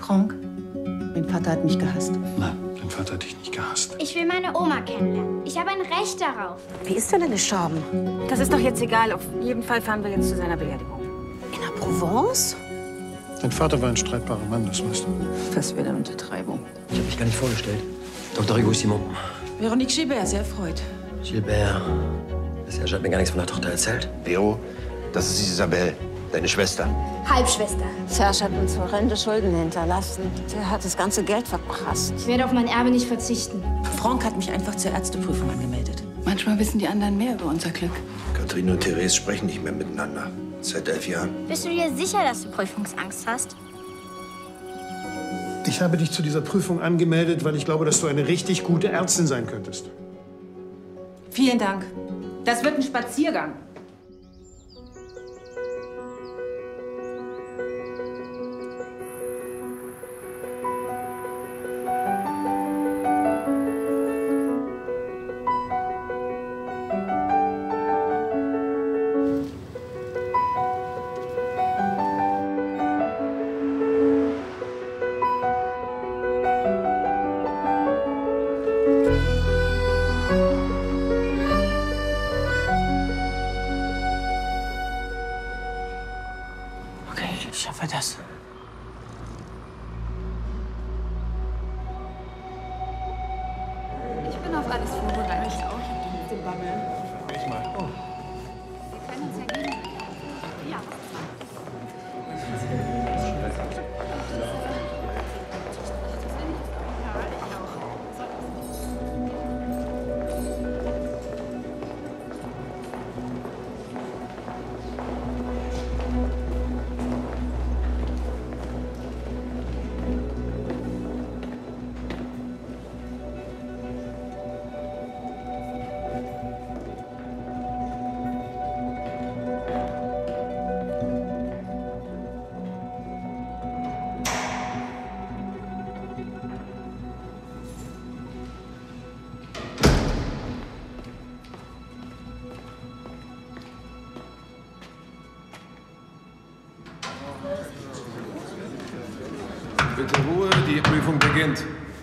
Franck, mein Vater hat mich gehasst. Nein, dein Vater hat dich nicht gehasst. Ich will meine Oma kennenlernen. Ich habe ein Recht darauf. Wie ist er denn gestorben? Das ist doch jetzt egal. Auf jeden Fall fahren wir jetzt zu seiner Beerdigung. In der Provence? Dein Vater war ein streitbarer Mann, das weißt du. Was für eine Untertreibung. Ich habe mich gar nicht vorgestellt. Dr. Rigaud Simon. Veronique Gilbert, sehr erfreut. Gilbert. Der Serge hat mir gar nichts von der Tochter erzählt. Vero, das ist Isabelle, deine Schwester. Halbschwester. Serge hat uns horrende Schulden hinterlassen. Der hat das ganze Geld verprasst. Ich werde auf mein Erbe nicht verzichten. Franck hat mich einfach zur Ärzteprüfung angemeldet. Manchmal wissen die anderen mehr über unser Glück. Katrin und Therese sprechen nicht mehr miteinander. Seit 11 Jahren. Bist du dir sicher, dass du Prüfungsangst hast? Ich habe dich zu dieser Prüfung angemeldet, weil ich glaube, dass du eine richtig gute Ärztin sein könntest. Vielen Dank. Das wird ein Spaziergang. Okay, ich schaffe das. Ich bin auf alles vorbereitet. Ich auch. Ich hab den Bammel. Ich mal. Oh. Wir können uns ja gehen. Ja. Bitte Ruhe, die Prüfung beginnt.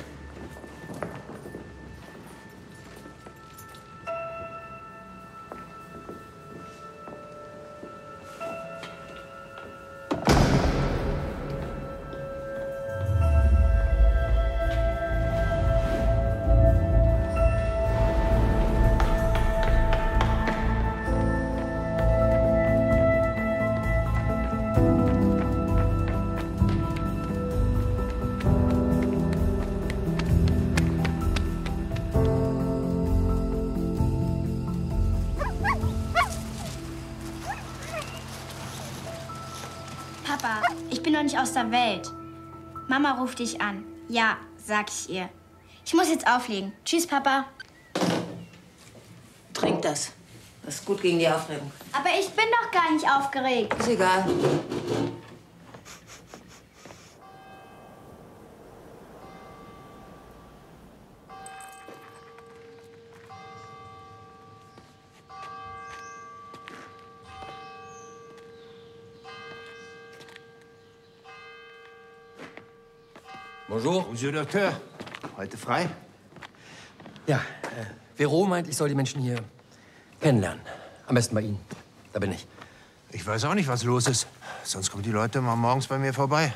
Papa, ich bin noch nicht aus der Welt. Mama ruft dich an. Ja, sag ich ihr. Ich muss jetzt auflegen. Tschüss, Papa. Trink das. Das ist gut gegen die Aufregung. Aber ich bin doch gar nicht aufgeregt. Ist egal. Bonjour. Monsieur Docteur, heute frei? Ja, Vero meint, ich soll die Menschen hier kennenlernen. Am besten bei Ihnen. Da bin ich. Ich weiß auch nicht, was los ist. Sonst kommen die Leute mal morgens bei mir vorbei.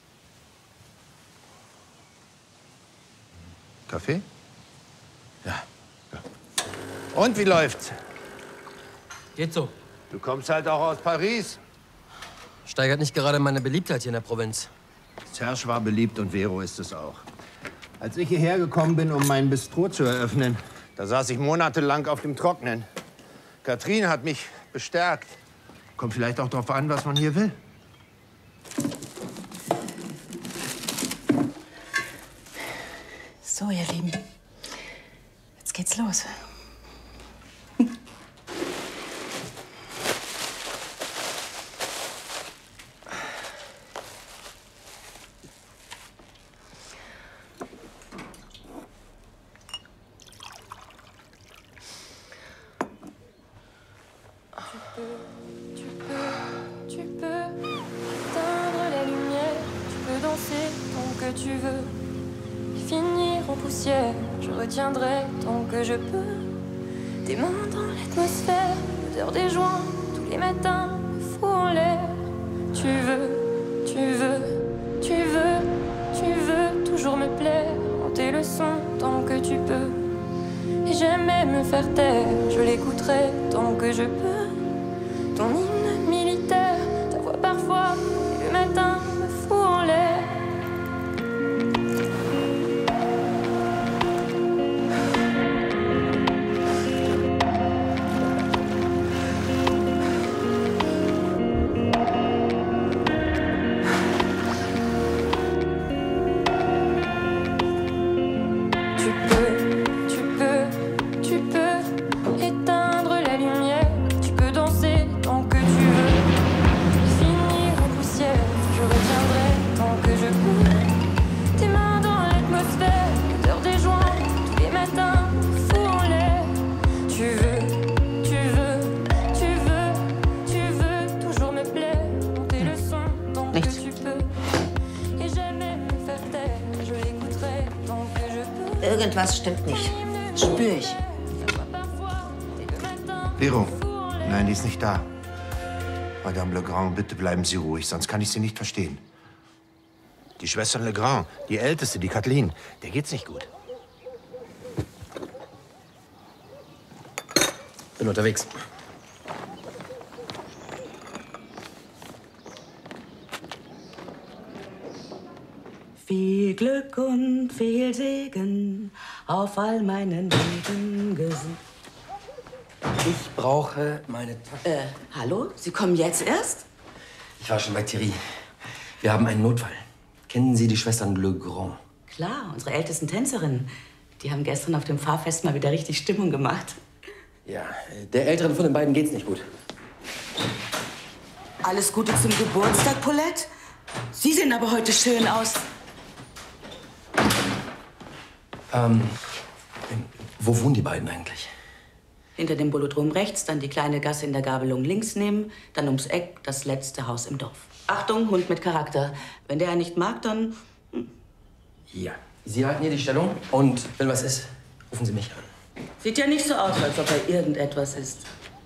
Kaffee? Ja. Und wie läuft's? Geht so. Du kommst halt auch aus Paris. Steigert nicht gerade meine Beliebtheit hier in der Provinz. Serge war beliebt und Vero ist es auch. Als ich hierher gekommen bin, um mein Bistro zu eröffnen, da saß ich monatelang auf dem Trocknen. Katrin hat mich bestärkt. Kommt vielleicht auch darauf an, was man hier will. So, ihr Lieben. Jetzt geht's los. Tu peux éteindre la lumière, tu peux danser tu veux. Finir en poussière, je retiendrai tant que je peux. Tes mains dans l'atmosphère, l'odeur des joints, tous les matins me fout en l'air. Tu veux, tu veux, tu veux, tu veux toujours me plaire. Monter le son tant que tu peux. Et jamais me faire taire, je l'écouterai tant que je peux. Ton hymne militaire, ta voix parfois, et le matin me fout en l'air. Irgendwas stimmt nicht. Spür ich. Vero, nein, die ist nicht da. Madame Legrand, bitte bleiben Sie ruhig, sonst kann ich Sie nicht verstehen. Die Schwestern Legrand, die Älteste, die Kathleen, der geht's nicht gut. Bin unterwegs. Viel Glück und viel Segen auf all meinen Wegen gesehen. Ich brauche meine Tasche. Hallo? Sie kommen jetzt erst? Ich war schon bei Thierry. Wir haben einen Notfall. Kennen Sie die Schwestern Legrand? Klar, unsere ältesten Tänzerinnen. Die haben gestern auf dem Pfarrfest mal wieder richtig Stimmung gemacht. Ja, der Älteren von den beiden geht's nicht gut. Alles Gute zum Geburtstag, Paulette. Sie sehen aber heute schön aus. Wo wohnen die beiden eigentlich? Hinter dem Bolodrom rechts, dann die kleine Gasse in der Gabelung links nehmen, dann ums Eck das letzte Haus im Dorf. Achtung, Hund mit Charakter. Wenn der nicht mag, dann... Ja. Sie halten hier die Stellung und wenn was ist, rufen Sie mich an. Sieht ja nicht so aus, als ob er irgendetwas ist.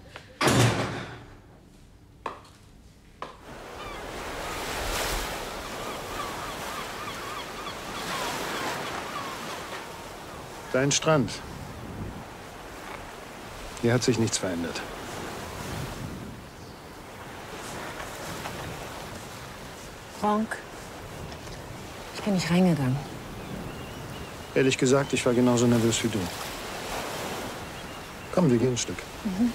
Dein Strand. Hier hat sich nichts verändert. Frank, ich bin nicht reingegangen. Ehrlich gesagt, ich war genauso nervös wie du. Komm, wir gehen ein Stück. Mhm.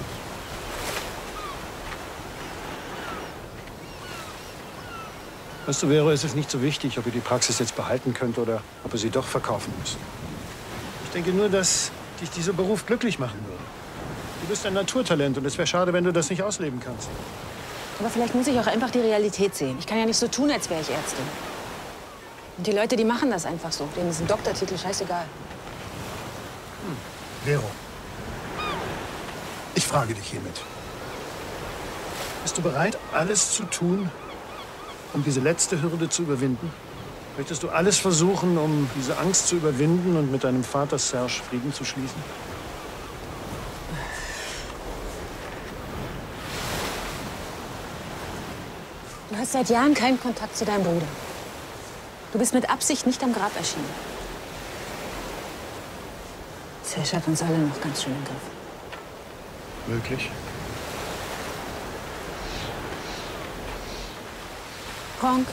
Weißt du, Vero, es ist nicht so wichtig, ob ihr die Praxis jetzt behalten könnt oder ob ihr sie doch verkaufen müsst. Ich denke nur, dass dich dieser Beruf glücklich machen würde. Du bist ein Naturtalent und es wäre schade, wenn du das nicht ausleben kannst. Aber vielleicht muss ich auch einfach die Realität sehen. Ich kann ja nicht so tun, als wäre ich Ärztin. Und die Leute, die machen das einfach so. Denen ist ein Doktortitel scheißegal. Vero, ich frage dich hiermit. Bist du bereit, alles zu tun, um diese letzte Hürde zu überwinden? Möchtest du alles versuchen, um diese Angst zu überwinden und mit deinem Vater Serge Frieden zu schließen? Du hast seit Jahren keinen Kontakt zu deinem Bruder. Du bist mit Absicht nicht am Grab erschienen. Serge hat uns alle noch ganz schön im Griff. Möglich. Frank,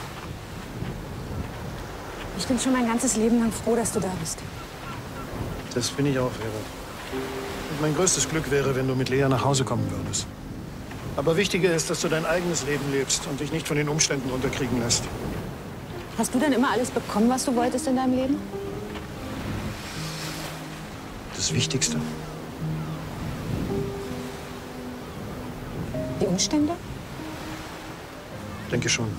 ich bin schon mein ganzes Leben lang froh, dass du da bist. Das bin ich auch, Vero. Und mein größtes Glück wäre, wenn du mit Lea nach Hause kommen würdest. Aber wichtiger ist, dass du dein eigenes Leben lebst und dich nicht von den Umständen unterkriegen lässt. Hast du denn immer alles bekommen, was du wolltest in deinem Leben? Das Wichtigste? Die Umstände? Denke schon.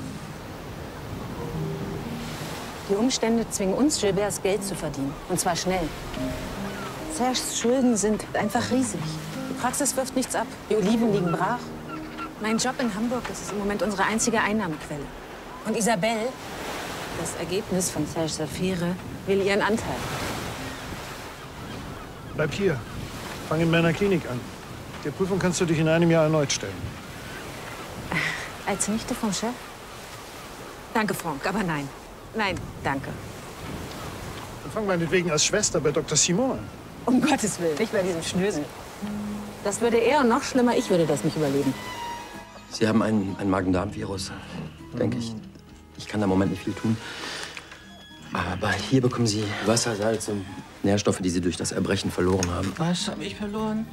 Die Umstände zwingen uns, Gilberts Geld zu verdienen. Und zwar schnell. Serges Schulden sind einfach riesig. Die Praxis wirft nichts ab. Die Oliven liegen brach. Mein Job in Hamburg ist im Moment unsere einzige Einnahmequelle. Und Isabelle, Das Ergebnis von Serges Affäre will ihren Anteil. Bleib hier. Fang in meiner Klinik an. Der Prüfung kannst du dich in einem Jahr erneut stellen. Als Nichte vom Chef? Danke, Franck, aber nein. Nein, danke. Dann fang meinetwegen als Schwester bei Dr. Simon an. Um Gottes Willen, nicht bei diesem Schnösel. Das würde er und noch schlimmer, ich würde das nicht überleben. Sie haben ein Magen-Darm-Virus, denke ich. Ich kann da im Moment nicht viel tun. Aber hier bekommen Sie Wasser, Salz und Nährstoffe, die Sie durch das Erbrechen verloren haben. Was habe ich verloren?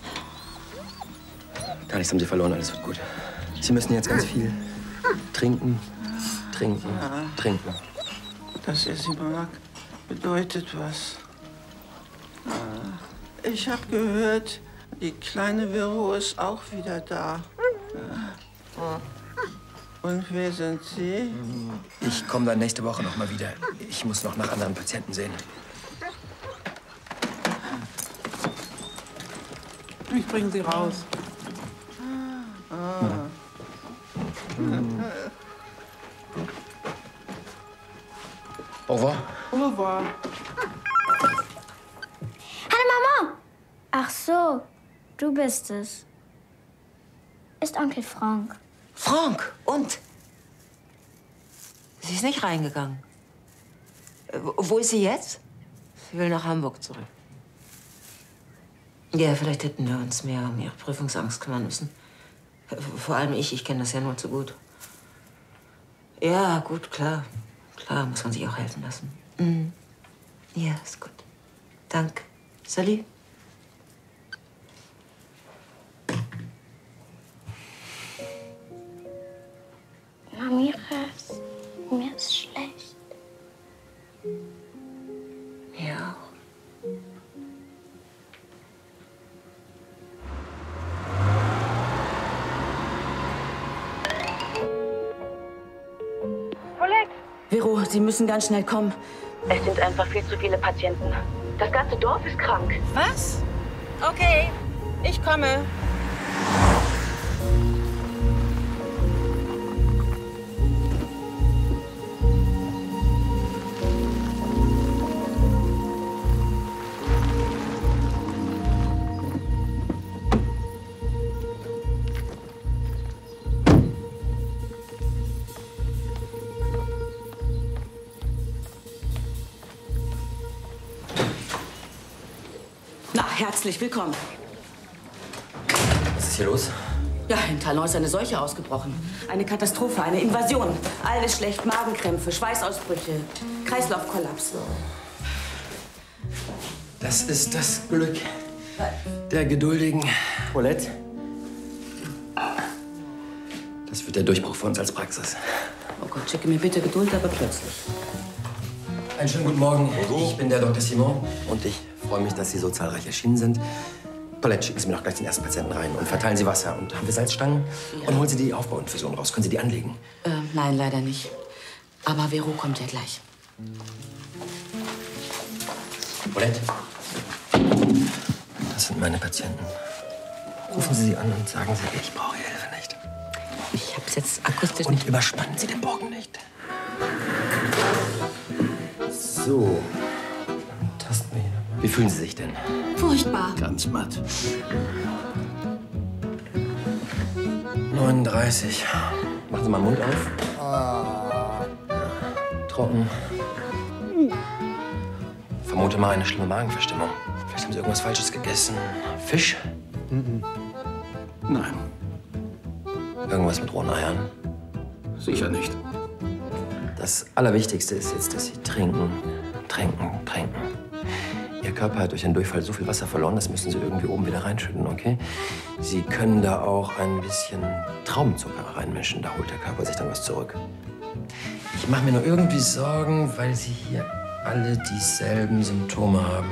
Gar nichts haben Sie verloren, alles wird gut. Sie müssen jetzt ganz viel trinken, trinken, trinken. Dass er sie mag, bedeutet was. Ich habe gehört, die kleine Vero ist auch wieder da. Und wer sind Sie? Ich komme dann nächste Woche noch mal wieder. Ich muss noch nach anderen Patienten sehen. Ich bringe Sie raus. Au revoir. Au revoir. Hallo, Mama! Ach so, du bist es. Ist Onkel Franck. Franck, und? Sie ist nicht reingegangen. Wo ist sie jetzt? Sie will nach Hamburg zurück. Ja, vielleicht hätten wir uns mehr um ihre Prüfungsangst kümmern müssen. Vor allem ich kenne das ja nur zu gut. Ja, gut, klar. Klar, muss man sich auch helfen lassen. Mhm. Ja, ist gut. Danke. Salut. Mami, mir ist schlecht. Ja. Vero, Sie müssen ganz schnell kommen. Es sind einfach viel zu viele Patienten. Das ganze Dorf ist krank. Was? Okay, ich komme. Herzlich willkommen. Was ist hier los? Ja, in Talon ist eine Seuche ausgebrochen. Eine Katastrophe, eine Invasion. Alles schlecht, Magenkrämpfe, Schweißausbrüche, Kreislaufkollaps. Das ist das Glück der geduldigen Paulette. Das wird der Durchbruch für uns als Praxis. Oh Gott, schicke mir bitte Geduld, aber plötzlich. Einen schönen guten Morgen. Ich bin der Dr. Simon und ich freue mich, dass Sie so zahlreich erschienen sind. Paulette, schicken Sie mir doch gleich den ersten Patienten rein und verteilen Sie Wasser. Und haben wir Salzstangen? Ja. Und holen Sie die Aufbauinfusion raus. Können Sie die anlegen? Nein, leider nicht. Aber Vero kommt ja gleich. Paulette, das sind meine Patienten. Rufen Sie sie an und sagen Sie, ich brauche Ihre Hilfe nicht. Ich hab's jetzt akustisch und nicht. Und überspannen Sie den Bogen nicht. So. Tasten wir hier nochmal. Wie fühlen Sie sich denn? Furchtbar. Ganz matt. 39. Machen Sie mal den Mund auf. Trocken. Vermute mal eine schlimme Magenverstimmung. Vielleicht haben Sie irgendwas Falsches gegessen. Fisch? Nein. Irgendwas mit rohen Eiern? Sicher nicht. Das Allerwichtigste ist jetzt, dass Sie trinken, trinken, trinken. Ihr Körper hat durch den Durchfall so viel Wasser verloren, das müssen Sie irgendwie oben wieder reinschütten, okay? Sie können da auch ein bisschen Traubenzucker reinmischen, da holt der Körper sich dann was zurück. Ich mache mir nur irgendwie Sorgen, weil Sie hier alle dieselben Symptome haben.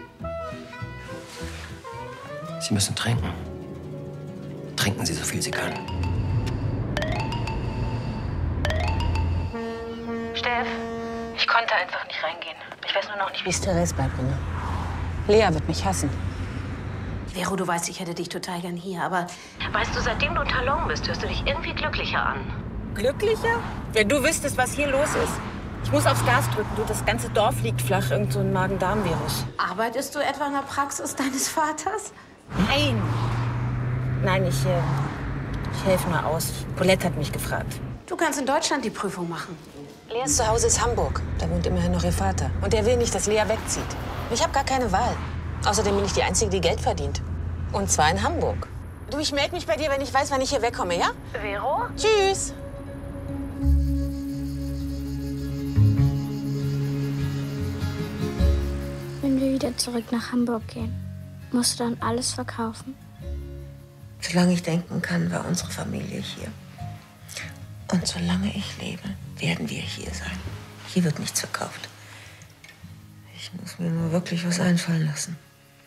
Sie müssen trinken. Trinken Sie so viel Sie können. Steff, ich konnte einfach nicht reingehen. Ich weiß nur noch nicht, wie es Therese beibringe. Lea wird mich hassen. Vero, du weißt, ich hätte dich total gern hier, aber weißt du, seitdem du in Talon bist, hörst du dich irgendwie glücklicher an. Glücklicher? Wenn du wüsstest, was hier los ist. Ich muss aufs Gas drücken. Du, das ganze Dorf liegt flach. Irgend so ein Magen-Darm-Virus. Arbeitest du etwa in der Praxis deines Vaters? Nein. Nein, ich helfe mal aus. Paulette hat mich gefragt. Du kannst in Deutschland die Prüfung machen. Leas Zuhause ist Hamburg. Da wohnt immerhin noch ihr Vater. Und er will nicht, dass Lea wegzieht. Ich habe gar keine Wahl. Außerdem bin ich die Einzige, die Geld verdient. Und zwar in Hamburg. Du, ich melde mich bei dir, wenn ich weiß, wann ich hier wegkomme, ja? Vero? Tschüss. Wenn wir wieder zurück nach Hamburg gehen, musst du dann alles verkaufen? Solange ich denken kann, war unsere Familie hier. Und solange ich lebe, werden wir hier sein. Hier wird nichts verkauft. Ich muss mir nur wirklich was einfallen lassen.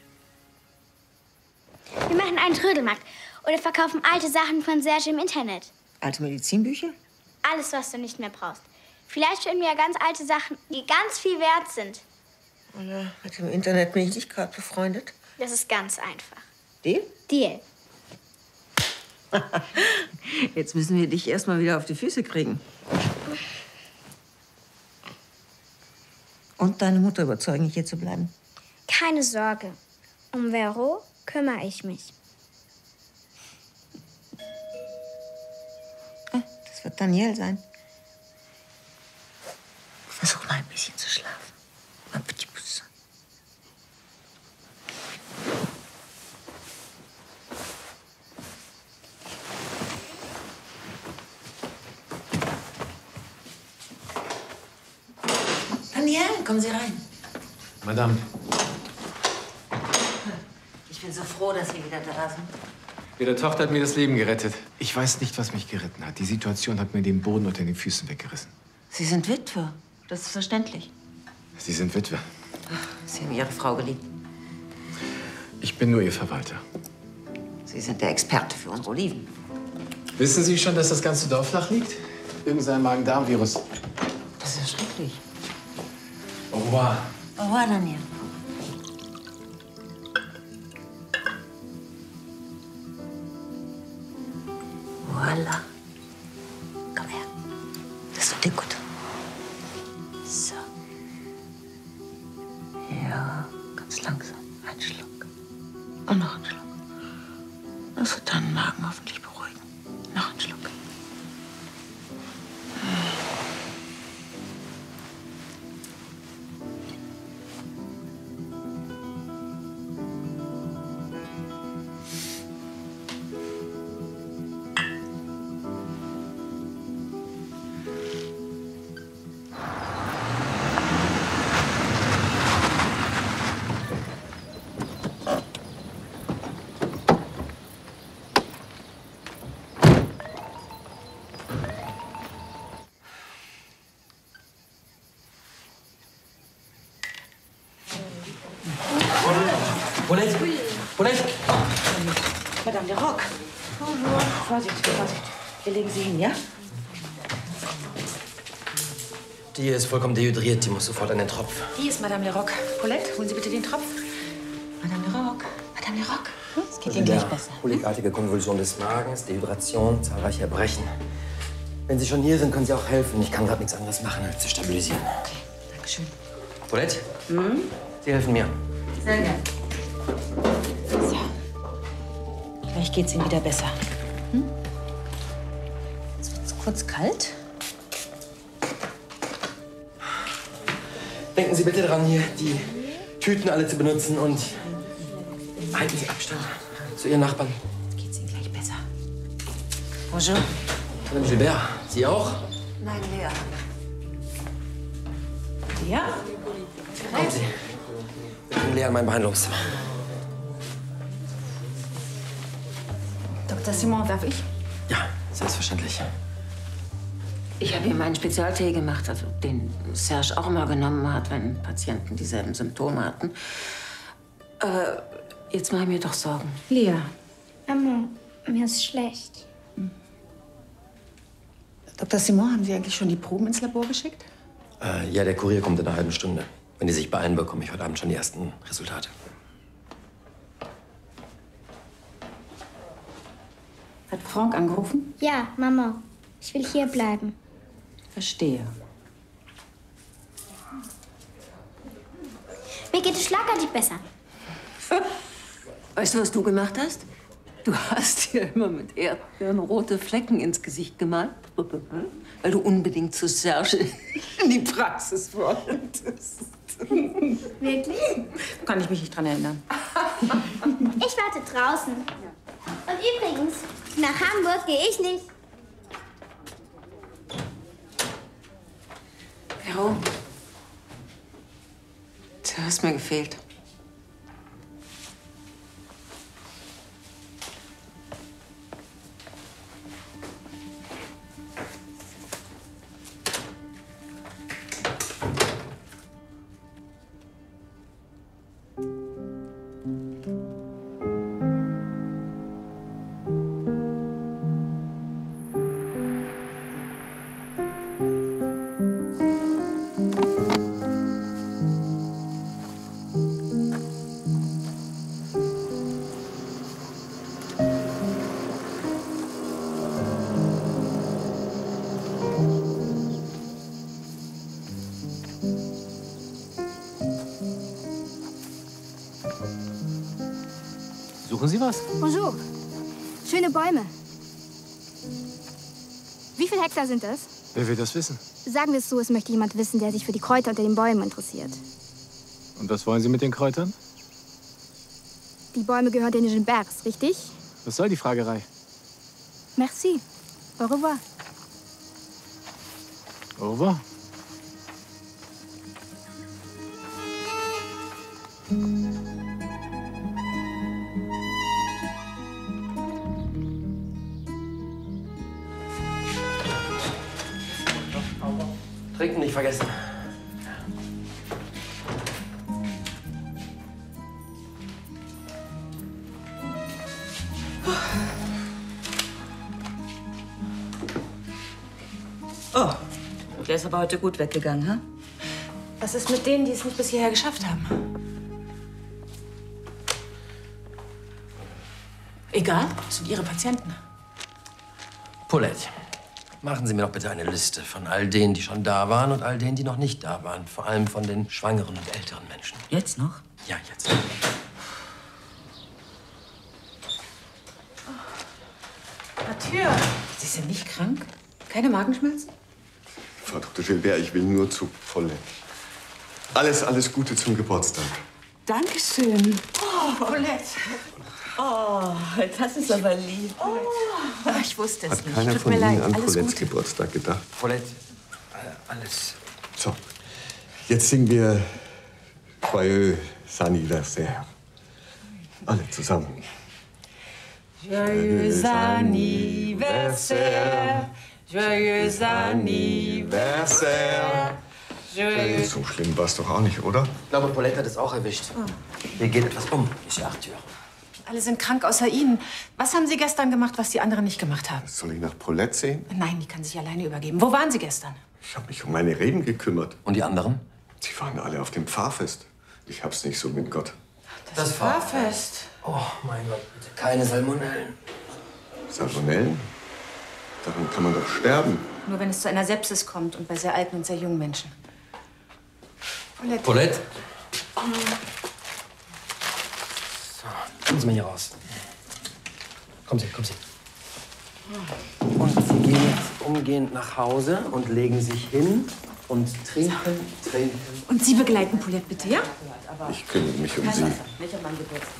Wir machen einen Trödelmarkt oder verkaufen alte Sachen von Serge im Internet. Alte Medizinbücher? Alles, was du nicht mehr brauchst. Vielleicht finden wir ja ganz alte Sachen, die ganz viel wert sind. Oder mit dem Internet bin ich nicht gerade befreundet. Das ist ganz einfach. Deal? Deal. Jetzt müssen wir dich erst mal wieder auf die Füße kriegen. Und deine Mutter überzeugen, hier zu bleiben. Keine Sorge. Um Vero kümmere ich mich. Das wird Daniel sein. Versuch mal ein bisschen zu schlafen. Un petit pouce. Daniel, kommen Sie rein. Madame. Ich bin so froh, dass Sie wieder da sind. Ihre Tochter hat mir das Leben gerettet. Ich weiß nicht, was mich geritten hat. Die Situation hat mir den Boden unter den Füßen weggerissen. Sie sind Witwe. Das ist verständlich. Sie sind Witwe. Sie haben Ihre Frau geliebt. Ich bin nur Ihr Verwalter. Sie sind der Experte für unsere Oliven. Wissen Sie schon, dass das ganze Dorf flach liegt? Irgendein Magen-Darm-Virus. Das ist ja schrecklich. Au revoir. Au revoir, Daniel. Voilà. Komm her. Das tut dir gut. So. Ja, ganz langsam. Ein Schluck. Und noch ein Schluck. Das wird deinen Magen hoffentlich beruhigen. Noch ein Schluck. Paulette! Paulette! Madame de Rock. Bonjour. Vorsicht, Vorsicht. Wir legen Sie hin, ja? Die ist vollkommen dehydriert. Die muss sofort an den Tropf. Hier ist Madame Leroc. Paulette, holen Sie bitte den Tropf. Madame Leroc. Madame Leroc. Es geht Ihnen gleich besser. Kolikartige Konvulsion des Magens, Dehydration, zahlreiche Erbrechen. Wenn Sie schon hier sind, können Sie auch helfen. Ich kann gerade nichts anderes machen, als zu stabilisieren. Okay, danke schön. Paulette? Sie helfen mir. Sehr gerne. So. Gleich geht's Ihnen wieder besser. Jetzt wird's kurz kalt. Denken Sie bitte daran, hier die Tüten alle zu benutzen und halten Sie Abstand zu Ihren Nachbarn. Geht's Ihnen gleich besser. Bonjour. Madame Gilbert, Sie auch? Nein, Lea. Ja? Kommen Sie. Wir bringen Lea in mein Behandlungszimmer. Dr. Simon, darf ich? Ja, selbstverständlich. Ich habe ihm einen Spezialtee gemacht, also den Serge auch immer genommen hat, wenn Patienten dieselben Symptome hatten. Jetzt mache ich mir doch Sorgen. Lea. Mama, mir ist schlecht. Dr. Simon, haben Sie eigentlich schon die Proben ins Labor geschickt? Ja, der Kurier kommt in einer halben Stunde. Wenn die sich beeilen, bekomme ich heute Abend schon die ersten Resultate. Hat Franck angerufen? Ja, Mama, ich will hier bleiben. Verstehe. geht es schlagartig besser. Weißt du, was du gemacht hast? Du hast dir immer mit Erdbeeren rote Flecken ins Gesicht gemalt, weil du unbedingt zu Serge in die Praxis wolltest. Wirklich? Kann ich mich nicht dran erinnern. Ich warte draußen. Und übrigens, nach Hamburg gehe ich nicht. Vero, du hast mir gefehlt. Suchen Sie was? Bonjour. Schöne Bäume. Wie viele Hektar sind das? Wer will das wissen? Sagen wir es so, es möchte jemand wissen, der sich für die Kräuter unter den Bäumen interessiert. Und was wollen Sie mit den Kräutern? Die Bäume gehören den Gilberts, richtig? Was soll die Fragerei? Merci. Au revoir. Au revoir. Trinken nicht vergessen. Oh, der ist aber heute gut weggegangen, ha? Was ist mit denen, die es nicht bis hierher geschafft haben? Egal, das sind Ihre Patienten. Paulette, machen Sie mir doch bitte eine Liste von all denen, die schon da waren und all denen, die noch nicht da waren. Vor allem von den schwangeren und älteren Menschen. Jetzt noch? Ja, jetzt. Mathieu, Sie sind nicht krank? Keine Magenschmerzen? Frau Dr. Gilbert, ich will nur zu Paulette. Alles Gute zum Geburtstag. Dankeschön. Oh, Paulette. Oh, das ist aber lieb. Oh, ich wusste es Hat nicht. keiner Tut von mir Ihnen leid. an Alles Paulettes Gute. Geburtstag gedacht? Paulette, alles. So, jetzt singen wir Joyeux Anniversaire. Alle zusammen. Joyeux anniversaire, joyeux anniversaire, joyeux... So schlimm war es doch auch nicht, oder? Ich glaube, Paulette hat es auch erwischt. Hier geht etwas um, Monsieur Arthur. Alle sind krank außer Ihnen. Was haben Sie gestern gemacht, was die anderen nicht gemacht haben? Soll ich nach Paulette sehen? Nein, die kann sich alleine übergeben. Wo waren Sie gestern? Ich habe mich um meine Reben gekümmert. Und die anderen? Sie waren alle auf dem Pfarrfest. Ich hab's nicht so mit Gott. Das Pfarrfest. Oh, mein Gott, bitte keine Salmonellen. Salmonellen? Daran kann man doch sterben. Nur wenn es zu einer Sepsis kommt und bei sehr alten und sehr jungen Menschen. Paulette. Paulette? So, kommen Sie mal hier raus. Kommen Sie, kommen Sie. Und Sie gehen jetzt umgehend nach Hause und legen sich hin und trinken. Und Sie begleiten Paulette bitte, ja? Ich kümmere mich um Sie. Nicht an meinem Geburtstag.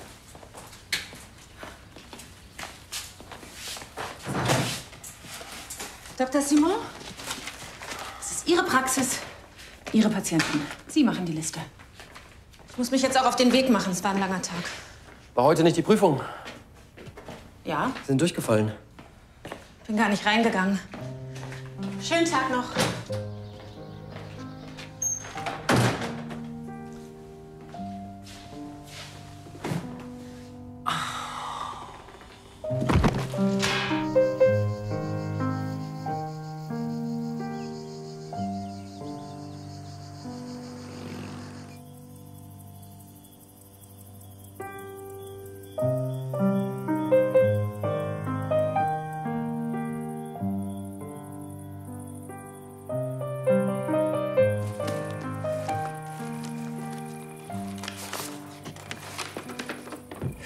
Dr. Simon, das ist Ihre Praxis, Ihre Patienten. Sie machen die Liste. Ich muss mich jetzt auch auf den Weg machen. Es war ein langer Tag. War heute nicht die Prüfung? Ja, Sie sind durchgefallen. bin gar nicht reingegangen. Schönen Tag noch.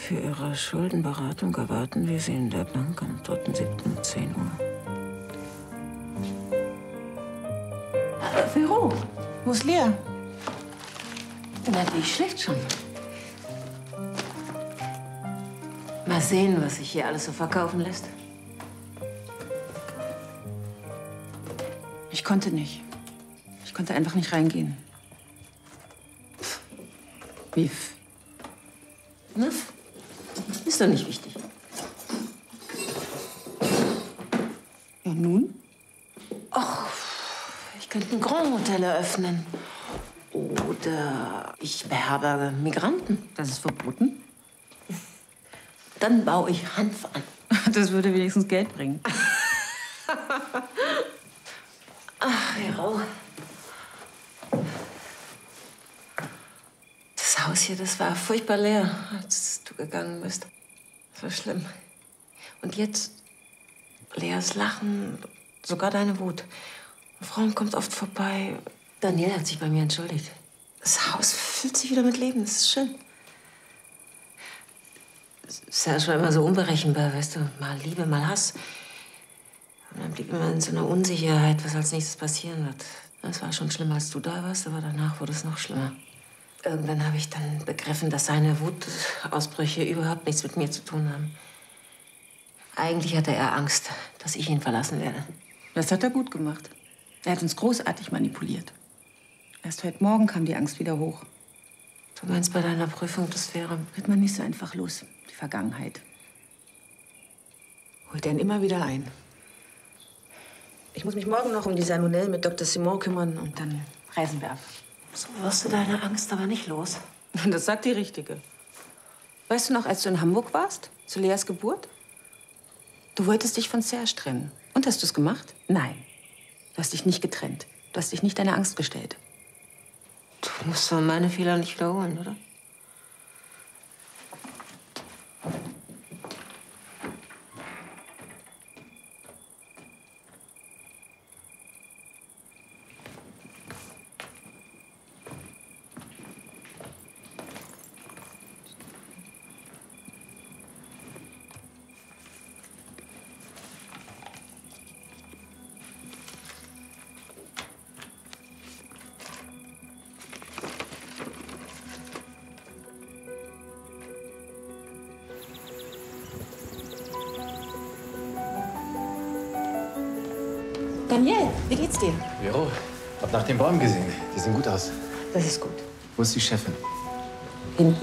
Für Ihre Schuldenberatung erwarten wir Sie in der Bank am 3.7. um 10 Uhr. Vero, wo ist Lea? Na, die schläft schon. Mal sehen, was sich hier alles so verkaufen lässt. Ich konnte nicht. Ich konnte einfach nicht reingehen. Wie? Na, ist doch nicht wichtig. Ja, nun? Och, ich könnte ein Grand Hotel eröffnen. Oder ich beherberge Migranten. Das ist verboten? Dann baue ich Hanf an. Das würde wenigstens Geld bringen. Ach, Vero. Das Haus hier, das war furchtbar leer, als du gegangen bist. Das war schlimm. Und jetzt Leas Lachen, sogar deine Wut. Frauen kommt oft vorbei. Daniel hat sich bei mir entschuldigt. Das Haus füllt sich wieder mit Leben. Das ist schön. Serge war immer so unberechenbar, weißt du. Mal Liebe, mal Hass. Und dann blieb immer in so einer Unsicherheit, was als nächstes passieren wird. Es war schon schlimmer, als du da warst, aber danach wurde es noch schlimmer. Irgendwann habe ich dann begriffen, dass seine Wutausbrüche überhaupt nichts mit mir zu tun haben. Eigentlich hatte er Angst, dass ich ihn verlassen werde. Das hat er gut gemacht. Er hat uns großartig manipuliert. Erst heute Morgen kam die Angst wieder hoch. Du meinst, bei deiner Prüfung, das wird man nicht so einfach los, die Vergangenheit. Holt er ihn immer wieder ein. Ich muss mich morgen noch um die Salmonellen mit Dr. Simon kümmern und dann reisen wir ab. So wirst du deine Angst aber nicht los. Das sagt die Richtige. Weißt du noch, als du in Hamburg warst, zu Leas Geburt? Du wolltest dich von Serge trennen. Und hast du es gemacht? Nein. Du hast dich nicht getrennt. Du hast dich nicht deiner Angst gestellt. Du musst doch meine Fehler nicht wiederholen, oder? Daniel, wie geht's dir? Vero, hab nach den Bäumen gesehen. Die sehen gut aus. Das ist gut. Wo ist die Chefin? Hinten?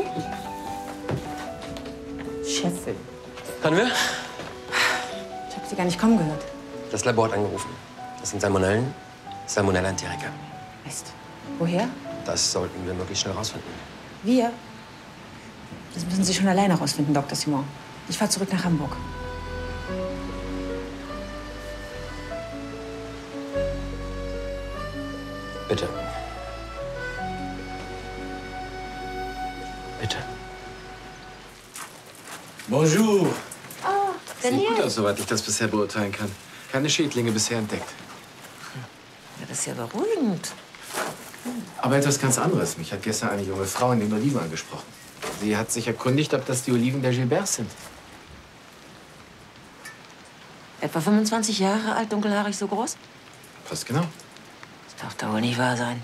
Chefin. Können wir? Ich habe sie gar nicht kommen gehört. Das Labor hat angerufen. Das sind Salmonellen, Salmonella enterica. Mist. Woher? Das sollten wir möglichst schnell rausfinden. Wir? Das müssen Sie schon alleine rausfinden, Dr. Simon. Ich fahre zurück nach Hamburg. Bitte. Bitte. Bonjour. Oh, Sieht gut Daniel. aus, soweit ich das bisher beurteilen kann. Keine Schädlinge bisher entdeckt. Ja, das ist ja beruhigend. Aber etwas ganz anderes. Mich hat gestern eine junge Frau in den Oliven angesprochen. Sie hat sich erkundigt, ob das die Oliven der Gilberts sind. Etwa 25 Jahre alt, dunkelhaarig, so groß? Fast genau. Das darf doch wohl nicht wahr sein.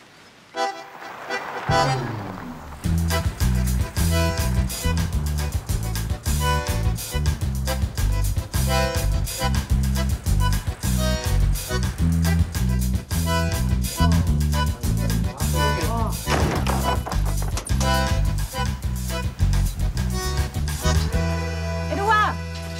Eduard!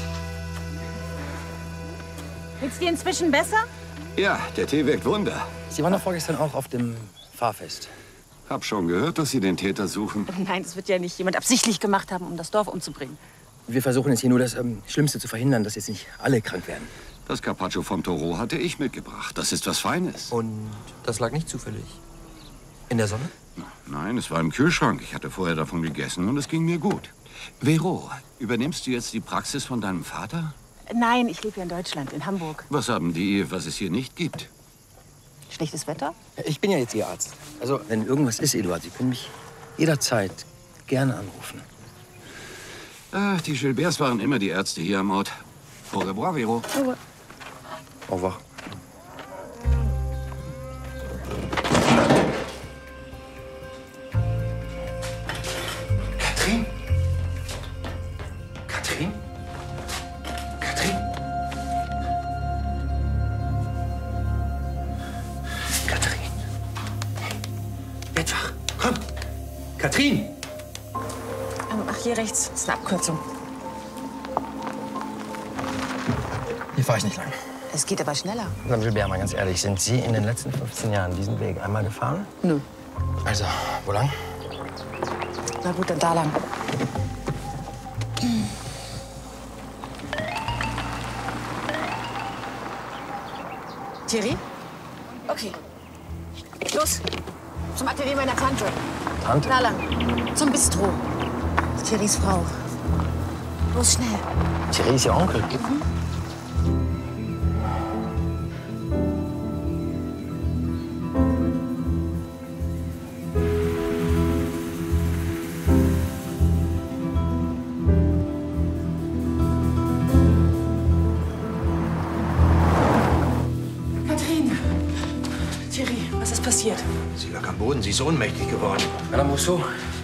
Geht's dir inzwischen besser? Ja, der Tee wirkt Wunder. Sie waren doch vorgestern auch auf dem Fahrfest. Hab schon gehört, dass Sie den Täter suchen. Nein, das wird ja nicht jemand absichtlich gemacht haben, um das Dorf umzubringen. Wir versuchen jetzt hier nur das Schlimmste zu verhindern, dass jetzt nicht alle krank werden. Das Carpaccio vom Toro hatte ich mitgebracht. Das ist was Feines. Und das lag nicht zufällig in der Sonne? Nein, es war im Kühlschrank. Ich hatte vorher davon gegessen und es ging mir gut. Vero, übernimmst du jetzt die Praxis von deinem Vater? Nein, ich lebe ja in Deutschland, in Hamburg. Was haben die, was es hier nicht gibt? Schlechtes Wetter? Ich bin ja jetzt Ihr Arzt. Also, wenn irgendwas ist, Eduard, Sie können mich jederzeit gerne anrufen. Ach, die Gilberts waren immer die Ärzte hier am Ort. Au revoir, Vero. Au revoir. Katrin? Katrin? Katrin? Katrin? Werd wach. Komm. Katrin! Ach, hier rechts. Das ist eine Abkürzung. Hier fahre ich nicht lang. Es geht aber schneller. Madame Gilbert, mal ganz ehrlich, sind Sie in den letzten 15 Jahren diesen Weg einmal gefahren? Nö. Also, wo lang? Na gut, dann da lang. Thierry? Okay. Los. Zum Atelier meiner Tante. Tante? Da lang. Zum Bistro. Thierrys Frau. Los, schnell. Thierry ist Ihr Onkel. Katrin. Thierry, was ist passiert? Sie lag am Boden, sie ist ohnmächtig geworden. Madame Rousseau.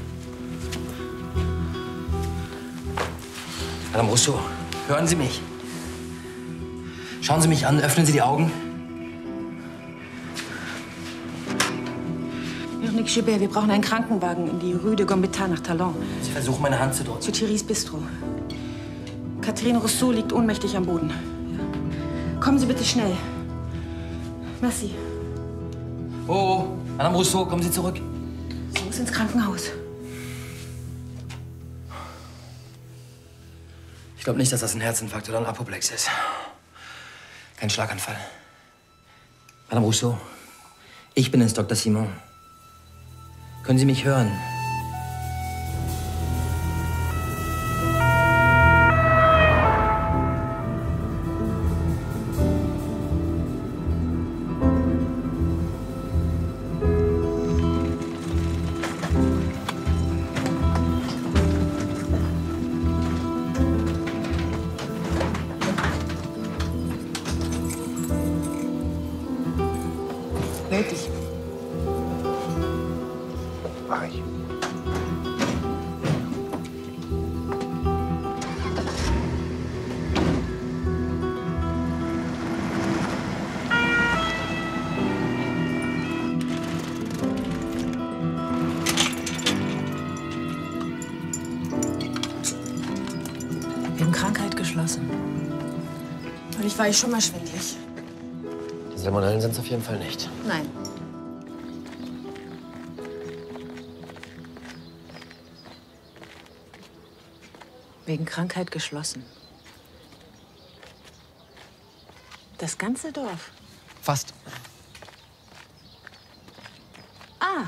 Madame Rousseau, hören Sie mich. Schauen Sie mich an, öffnen Sie die Augen. Véronique Gilbert, wir brauchen einen Krankenwagen in die Rue de Gambetta nach Talon. Sie versuchen, meine Hand zu drücken. Zu Thierrys Bistro. Catherine Rousseau liegt ohnmächtig am Boden. Kommen Sie bitte schnell. Merci. Oh, Madame Rousseau, kommen Sie zurück. Sie muss ins Krankenhaus. Ich glaube nicht, dass das ein Herzinfarkt oder ein Apoplex ist. Kein Schlaganfall. Madame Rousseau, ich bin es, Dr. Simon. Können Sie mich hören? Wirklich. Mach ich. Wegen Krankheit geschlossen. Neulich war ich schon mal schwindelig. Die Salmonellen sind es auf jeden Fall nicht. Nein. Wegen Krankheit geschlossen. Das ganze Dorf. Fast. Ah.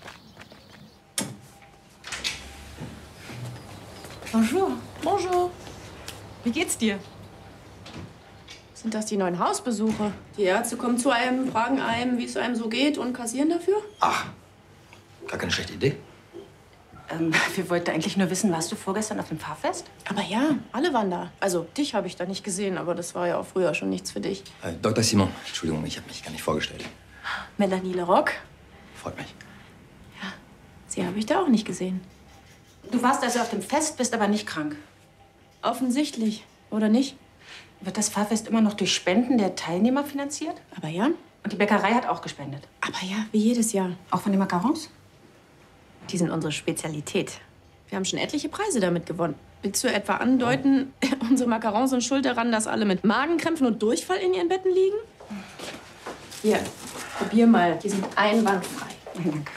Bonjour. Bonjour. Wie geht's dir? Sind das die neuen Hausbesuche? Die Ärzte kommen zu einem, fragen einem, wie es einem so geht und kassieren dafür? Gar keine schlechte Idee. Wir wollten eigentlich nur wissen, warst du vorgestern auf dem Pfarrfest? Aber ja, alle waren da. Also dich habe ich da nicht gesehen, aber das war ja auch früher schon nichts für dich. Dr. Simon, Entschuldigung, ich habe mich gar nicht vorgestellt. Melanie Leroc, Freut mich. sie habe ich da auch nicht gesehen. Du warst also auf dem Fest, bist aber nicht krank. Offensichtlich, oder nicht? Wird das Pfarrfest immer noch durch Spenden der Teilnehmer finanziert? Aber ja. Und die Bäckerei hat auch gespendet? Aber ja, wie jedes Jahr. Auch von den Macarons? Die sind unsere Spezialität. Wir haben schon etliche Preise damit gewonnen. Willst du etwa andeuten, unsere Macarons sind schuld daran, dass alle mit Magenkrämpfen und Durchfall in ihren Betten liegen? Hier, probier mal. Die sind einwandfrei. Danke.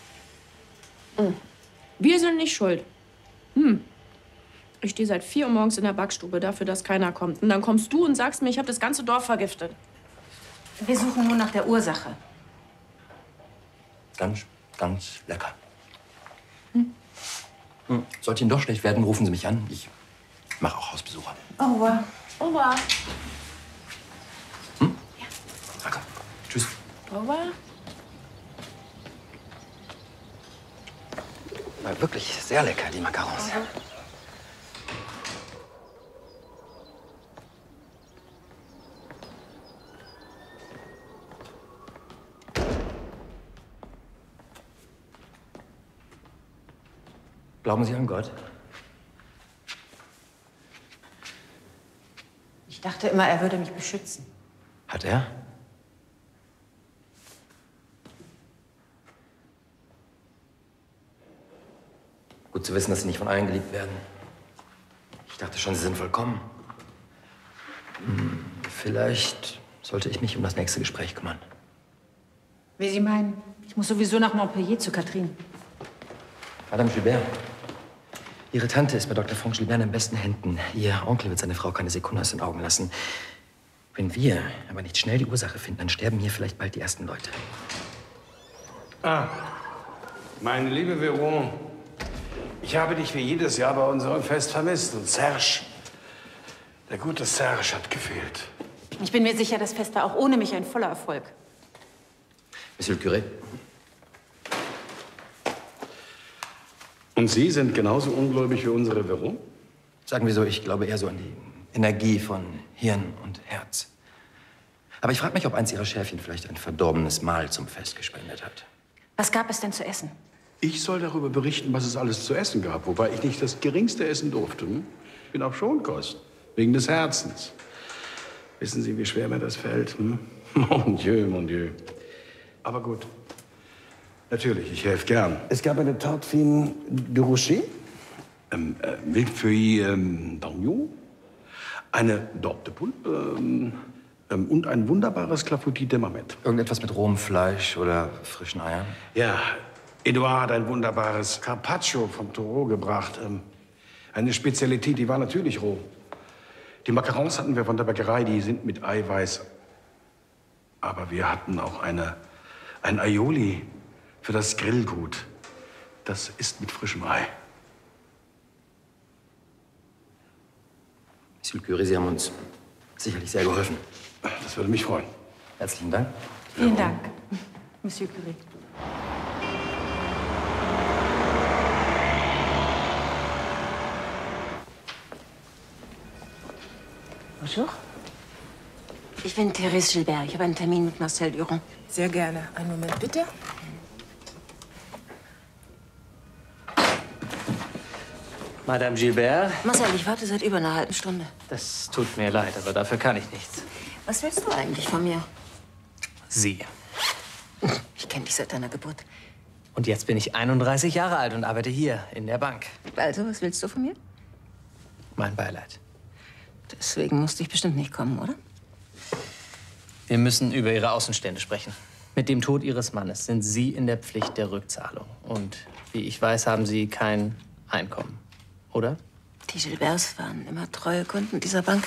Wir sind nicht schuld. Ich stehe seit 4 Uhr morgens in der Backstube dafür, dass keiner kommt. Und dann kommst du und sagst mir, ich habe das ganze Dorf vergiftet. Wir suchen nur nach der Ursache. Ganz, ganz lecker. Sollte Ihnen doch schlecht werden, rufen Sie mich an. Ich mache auch Hausbesuche. Au revoir. Au revoir. Also, tschüss. Au revoir. War wirklich sehr lecker, die Macarons. Glauben Sie an Gott? Ich dachte immer, er würde mich beschützen. Hat er? Gut zu wissen, dass Sie nicht von allen geliebt werden. Ich dachte schon, Sie sind vollkommen. Vielleicht sollte ich mich um das nächste Gespräch kümmern. Wie Sie meinen. Ich muss sowieso nach Montpellier zu Catherine. Madame Gilbert, Ihre Tante ist bei Dr. Franck Gilbert in besten Händen. Ihr Onkel wird seine Frau keine Sekunde aus den Augen lassen. Wenn wir aber nicht schnell die Ursache finden, dann sterben hier vielleicht bald die ersten Leute. Ah, meine liebe Vero, ich habe dich wie jedes Jahr bei unserem Fest vermisst. Und Serge, der gute Serge hat gefehlt. Ich bin mir sicher, das Fest war auch ohne mich ein voller Erfolg. Monsieur le Curé. Und Sie sind genauso ungläubig wie unsere Vero? Sagen wir so, ich glaube eher so an die Energie von Hirn und Herz. Aber ich frage mich, ob eins Ihrer Schäfchen vielleicht ein verdorbenes Mahl zum Fest gespendet hat. Was gab es denn zu essen? Ich soll darüber berichten, was es alles zu essen gab, wobei ich nicht das Geringste essen durfte. Ich bin auf Schonkost, wegen des Herzens. Wissen Sie, wie schwer mir das fällt? Mon Dieu, mon Dieu. Aber gut. Natürlich, ich helfe gern. Es gab eine Tarte fine de Rocher, Millefeuille d'Agneau, eine Dorte de Poulpe und ein wunderbares Clafoutis de Marmette. Irgendetwas mit rohem Fleisch oder frischen Eiern? Ja, Eduard hat ein wunderbares Carpaccio vom Taureau gebracht. Eine Spezialität, die war natürlich roh. Die Macarons hatten wir von der Bäckerei, die sind mit Eiweiß. Aber wir hatten auch ein Aioli für das Grillgut. Das ist mit frischem Ei. Monsieur le Curé, Sie haben uns sicherlich sehr geholfen. Das würde mich freuen. Herzlichen Dank. Vielen Dank, Monsieur Curé. Bonjour. Ich bin Thérèse Gilbert. Ich habe einen Termin mit Marcel Durand. Sehr gerne. Einen Moment, bitte. Madame Gilbert? Marcel, ich warte seit über einer halben Stunde. Das tut mir leid, aber dafür kann ich nichts. Was willst du eigentlich von mir? Sie. Ich kenne dich seit deiner Geburt. Und jetzt bin ich 31 Jahre alt und arbeite hier in der Bank. Also, was willst du von mir? Mein Beileid. Deswegen musste ich bestimmt nicht kommen, oder? Wir müssen über Ihre Außenstände sprechen. Mit dem Tod Ihres Mannes sind Sie in der Pflicht der Rückzahlung. Und wie ich weiß, haben Sie kein Einkommen, oder? Die Gilberts waren immer treue Kunden dieser Bank.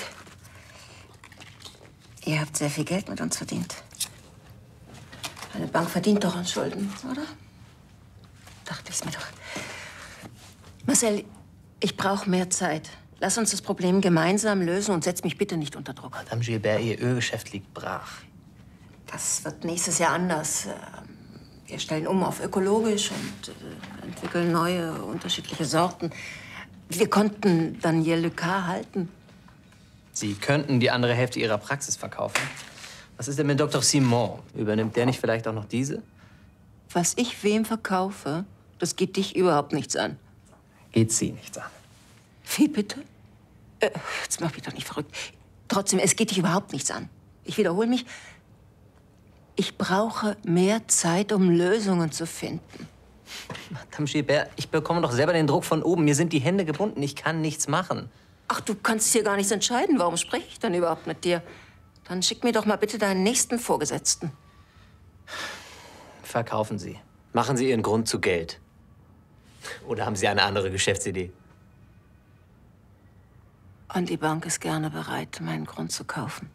Ihr habt sehr viel Geld mit uns verdient. Eine Bank verdient doch an Schulden, oder? Dachte ich's mir doch. Marcel, ich brauche mehr Zeit. Lass uns das Problem gemeinsam lösen und setz mich bitte nicht unter Druck. Madame Gilbert, Ihr Ölgeschäft liegt brach. Das wird nächstes Jahr anders. Wir stellen um auf ökologisch und entwickeln neue, unterschiedliche Sorten. Wir konnten Daniel Lucas halten. Sie könnten die andere Hälfte Ihrer Praxis verkaufen. Was ist denn mit Dr. Simon? Übernimmt der nicht vielleicht auch noch diese? Was ich wem verkaufe, das geht dich überhaupt nichts an. Geht Sie nichts an. Wie bitte? Jetzt mach mich doch nicht verrückt. Trotzdem, es geht dich überhaupt nichts an. Ich wiederhole mich. Ich brauche mehr Zeit, um Lösungen zu finden. Madame Gilbert, ich bekomme doch selber den Druck von oben. Mir sind die Hände gebunden. Ich kann nichts machen. Ach, du kannst hier gar nichts entscheiden. Warum spreche ich dann überhaupt mit dir? Dann schick mir doch mal bitte deinen nächsten Vorgesetzten. Verkaufen Sie. Machen Sie Ihren Grund zu Geld. Oder haben Sie eine andere Geschäftsidee? Und die Bank ist gerne bereit, meinen Grund zu kaufen.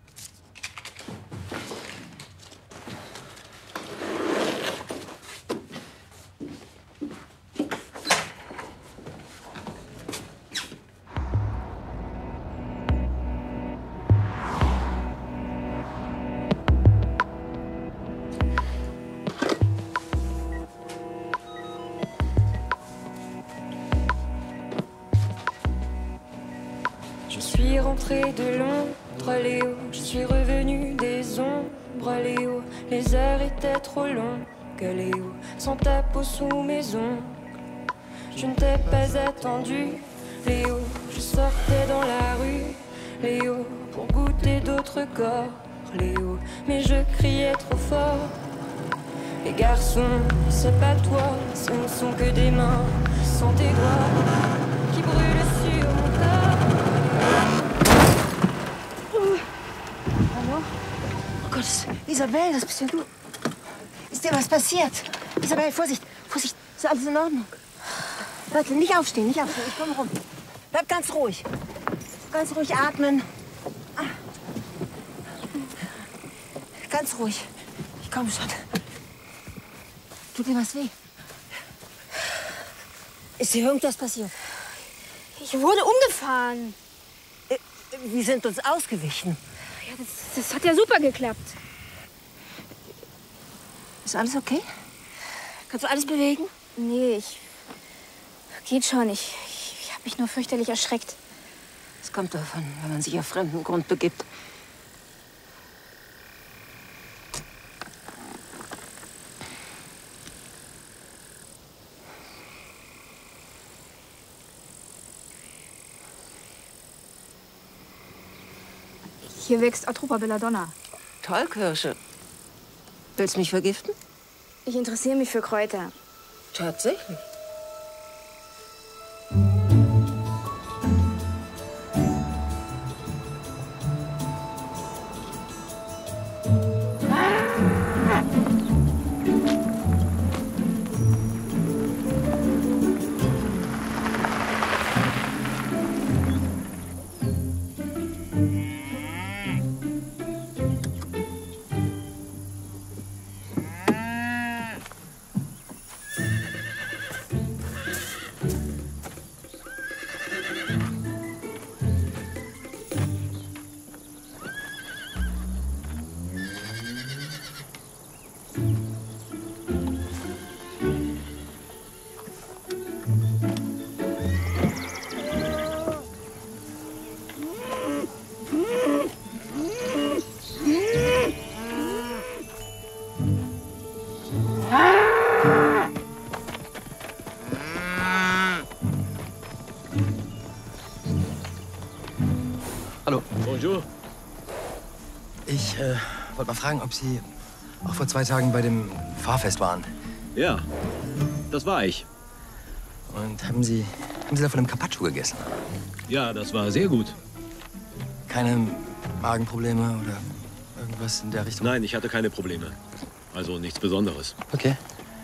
Je suis rentrée de Londres, Léo. Je suis revenue des ombres, Léo. Les heures étaient trop longues, Léo. Sans ta peau sous mes ongles. je ne t'ai pas attendu. Léo, je sortais dans la rue. Léo, pour goûter d'autres corps. Léo, mais je criais trop fort. Les garçons, c'est pas toi, ce ne sont que des mains sans tes doigts qui brûlent sur mon corps. Hallo? Oh Gott, Isabel, das bist ja du. Ist dir was passiert? Isabel, Vorsicht, Vorsicht, ist alles in Ordnung? Warte, nicht aufstehen, nicht aufstehen, ich komme rum. Bleib ganz ruhig. Ganz ruhig atmen. Ganz ruhig. Ich komme schon. Tut dir was weh? Ist dir irgendwas passiert? Ich wurde umgefahren. Wir sind uns ausgewichen. Ja, das hat ja super geklappt. Ist alles okay? Kannst du alles bewegen? Nee, geht schon. Ich habe mich nur fürchterlich erschreckt. Es kommt davon, wenn man sich auf fremden Grund begibt. Hier wächst Atropa belladonna. Toll, Kirsche. Willst du mich vergiften? Ich interessiere mich für Kräuter. Tatsächlich? Hallo. Bonjour. Ich wollte mal fragen, ob Sie auch vor 2 Tagen bei dem Fahrfest waren. Ja, das war ich. Und haben Sie da von dem Carpaccio gegessen? Ja, das war sehr gut. Keine Magenprobleme oder irgendwas in der Richtung? Nein, ich hatte keine Probleme. Also nichts Besonderes. Okay.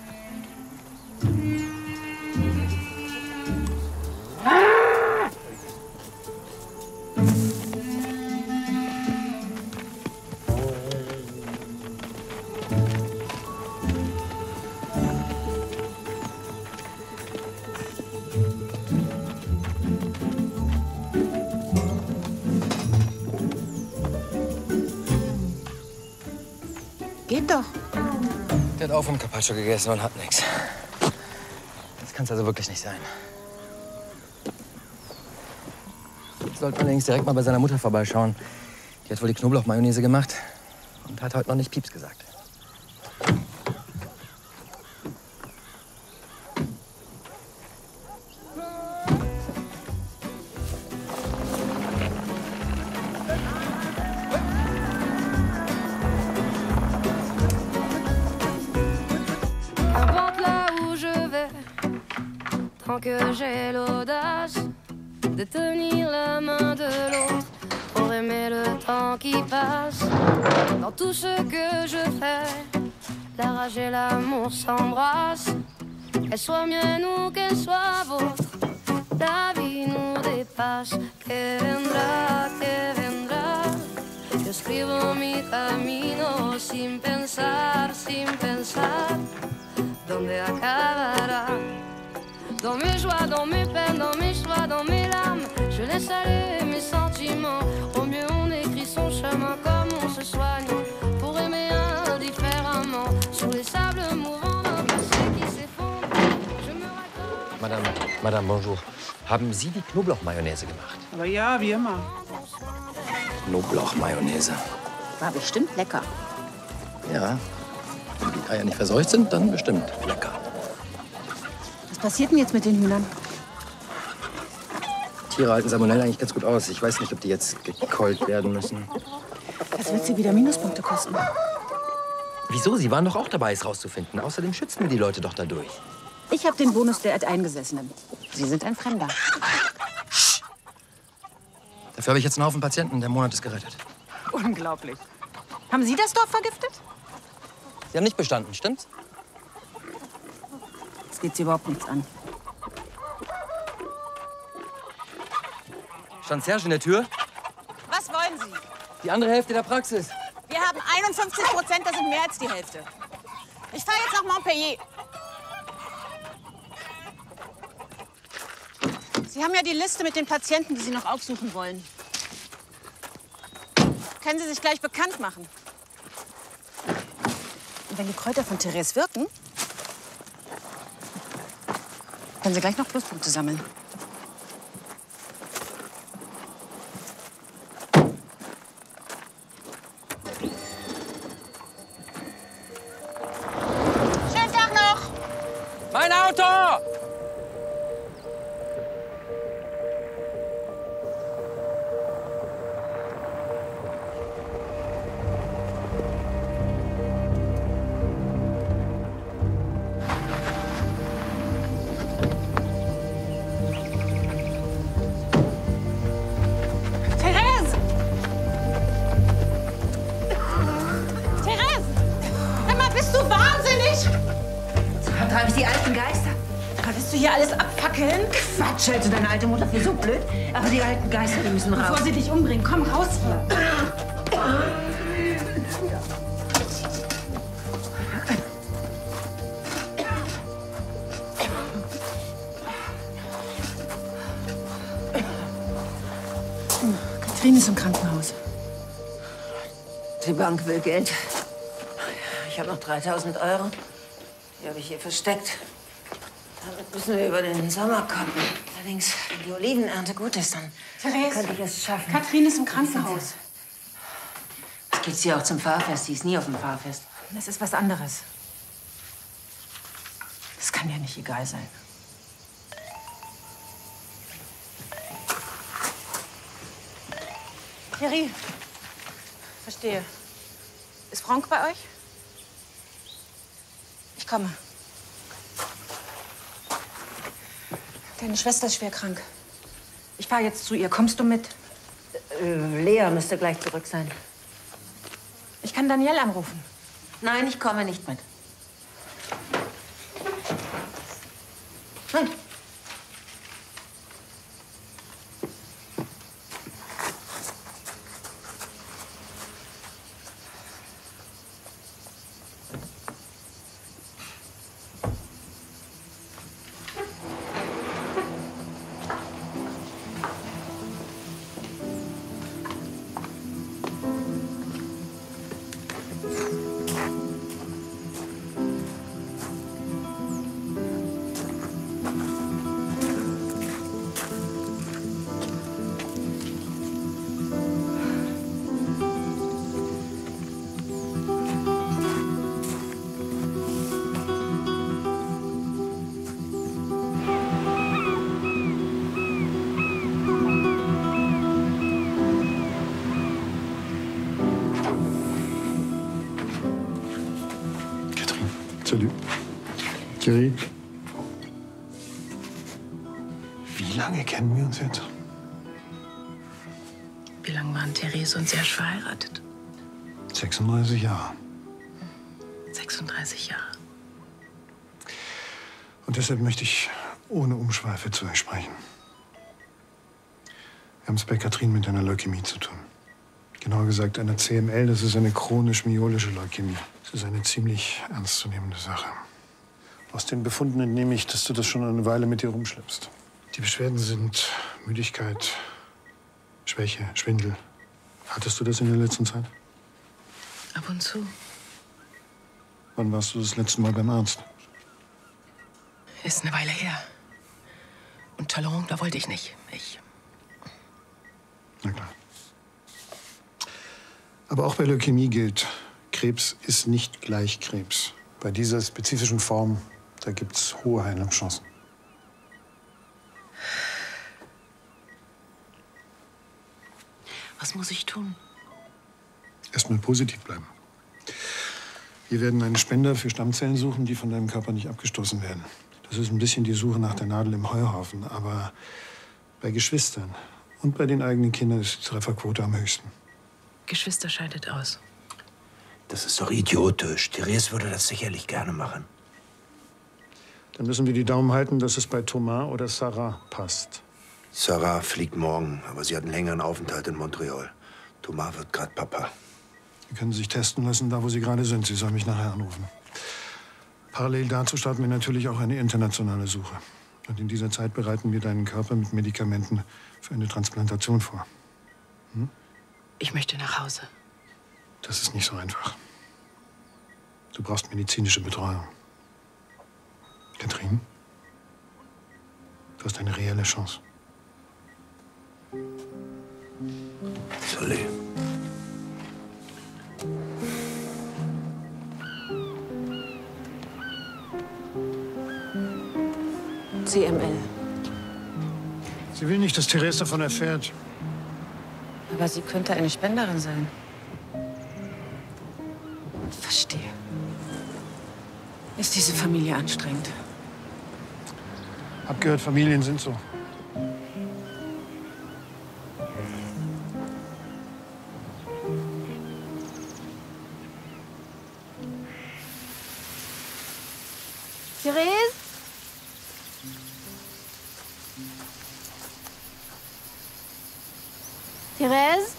Geht doch. Der hat auch vom Carpaccio gegessen und hat nichts. Das kann es also wirklich nicht sein. Sollte man allerdings direkt mal bei seiner Mutter vorbeischauen. Die hat wohl die Knoblauchmayonnaise gemacht und hat heute noch nicht Pieps gesagt. Importe là où je vais, tant que j'ai l'audace de tenir la main de l'autre pour aimer le temps qui passe. Dans tout ce que je fais, la rage et l'amour s'embrassent. Qu'elle soit mienne ou qu'elle soit vôtre, la vie nous dépasse. Que vendrá, que vendrá. Yo escribo mi camino sin pensar, dónde acabará. Dans mes joies, dans mes peines, dans mes choix, dans mes larmes, je laisse aller mes sentiments. Au mieux on écrit son chemin comme on se soigne pour aimer indifféremment. Sur les sables mouvants d'un passé qui s'effondre, je me raccroche. Madame, bonjour. Haben Sie die Knoblauchmayonnaise gemacht? Aber ja, wie immer. Knoblauchmayonnaise. War bestimmt lecker. Ja. Wenn die Eier nicht verseucht sind, dann bestimmt lecker. passiert denn jetzt mit den Hühnern? Tiere halten Salmonella eigentlich ganz gut aus. Ich weiß nicht, ob die jetzt gekeult werden müssen. Das wird sie wieder Minuspunkte kosten. Wieso? Sie waren doch auch dabei, es rauszufinden. Außerdem schützen wir die Leute doch dadurch. Ich habe den Bonus der Alteingesessenen. Sie sind ein Fremder. Dafür habe ich jetzt einen Haufen Patienten. Der Monat ist gerettet. Unglaublich. Haben Sie das Dorf vergiftet? Sie haben nicht bestanden, stimmt's? Das geht Sie überhaupt nichts an. Stand Serge in der Tür? Was wollen Sie? Die andere Hälfte der Praxis. Wir haben 51%, das sind mehr als die Hälfte. Ich fahre jetzt nach Montpellier. Sie haben ja die Liste mit den Patienten, die Sie noch aufsuchen wollen. Können Sie sich gleich bekannt machen. Und wenn die Kräuter von Therese wirken, können Sie gleich noch Pluspunkte sammeln. Schönen Tag noch! Mein Auto! Treiben die alten Geister? Willst du hier alles abfackeln? Quatsch, hältst du deine alte Mutter für so blöd? Aber die alten Geister, die müssen raus. Bevor sie dich umbringen, komm raus hier. Katrin ist im Krankenhaus. Die Bank will Geld. Ich habe noch 3.000 €. Die habe ich hier versteckt. Damit müssen wir über den Sommer kommen. Allerdings, wenn die Olivenernte gut ist, dann könnte ich es schaffen. Katrin ist im Krankenhaus. Jetzt geht sie auch zum Pfarrfest. Sie ist nie auf dem Pfarrfest. Das ist was anderes. Das kann ja nicht egal sein. Thierry, verstehe. Ist Franck bei euch? Ich komme. Deine Schwester ist schwer krank. Ich fahre jetzt zu ihr. Kommst du mit? Lea müsste gleich zurück sein. Ich kann Danielle anrufen. Nein, ich komme nicht mit. Nein. Salut. Thierry. Wie lange kennen wir uns jetzt? Wie lange waren Therese und Serge verheiratet? 36 Jahre. 36 Jahre. Und deshalb möchte ich ohne Umschweife zu euch sprechen. Wir haben es bei Katrin mit einer Leukämie zu tun. Genauer gesagt einer CML, das ist eine chronisch-myelische Leukämie. Das ist eine ziemlich ernstzunehmende Sache. Aus den Befunden entnehme ich, dass du das schon eine Weile mit dir rumschleppst. Die Beschwerden sind Müdigkeit, Schwäche, Schwindel. Hattest du das in der letzten Zeit? Ab und zu. Wann warst du das letzte Mal beim Arzt? Ist eine Weile her. Und Talon, da wollte ich nicht. Na klar. Aber auch bei Leukämie gilt, Krebs ist nicht gleich Krebs. Bei dieser spezifischen Form, da gibt's hohe Heilungschancen. Was muss ich tun? Erstmal positiv bleiben. Wir werden einen Spender für Stammzellen suchen, die von deinem Körper nicht abgestoßen werden. Das ist ein bisschen die Suche nach der Nadel im Heuhaufen. Aber bei Geschwistern und bei den eigenen Kindern ist die Trefferquote am höchsten. Geschwister scheidet aus. Das ist doch idiotisch. Therese würde das sicherlich gerne machen. Dann müssen wir die Daumen halten, dass es bei Thomas oder Sarah passt. Sarah fliegt morgen, aber sie hat einen längeren Aufenthalt in Montreal. Thomas wird gerade Papa. Sie können sich testen lassen, da wo Sie gerade sind. Sie sollen mich nachher anrufen. Parallel dazu starten wir natürlich auch eine internationale Suche. Und in dieser Zeit bereiten wir deinen Körper mit Medikamenten für eine Transplantation vor. Hm? Ich möchte nach Hause. Das ist nicht so einfach. Du brauchst medizinische Betreuung. Katrin, du hast eine reelle Chance. Solé. CML. Sie will nicht, dass Therese davon erfährt. Aber sie könnte eine Spenderin sein. Verstehe. Ist diese Familie anstrengend? Hab gehört, Familien sind so. Therese? Therese?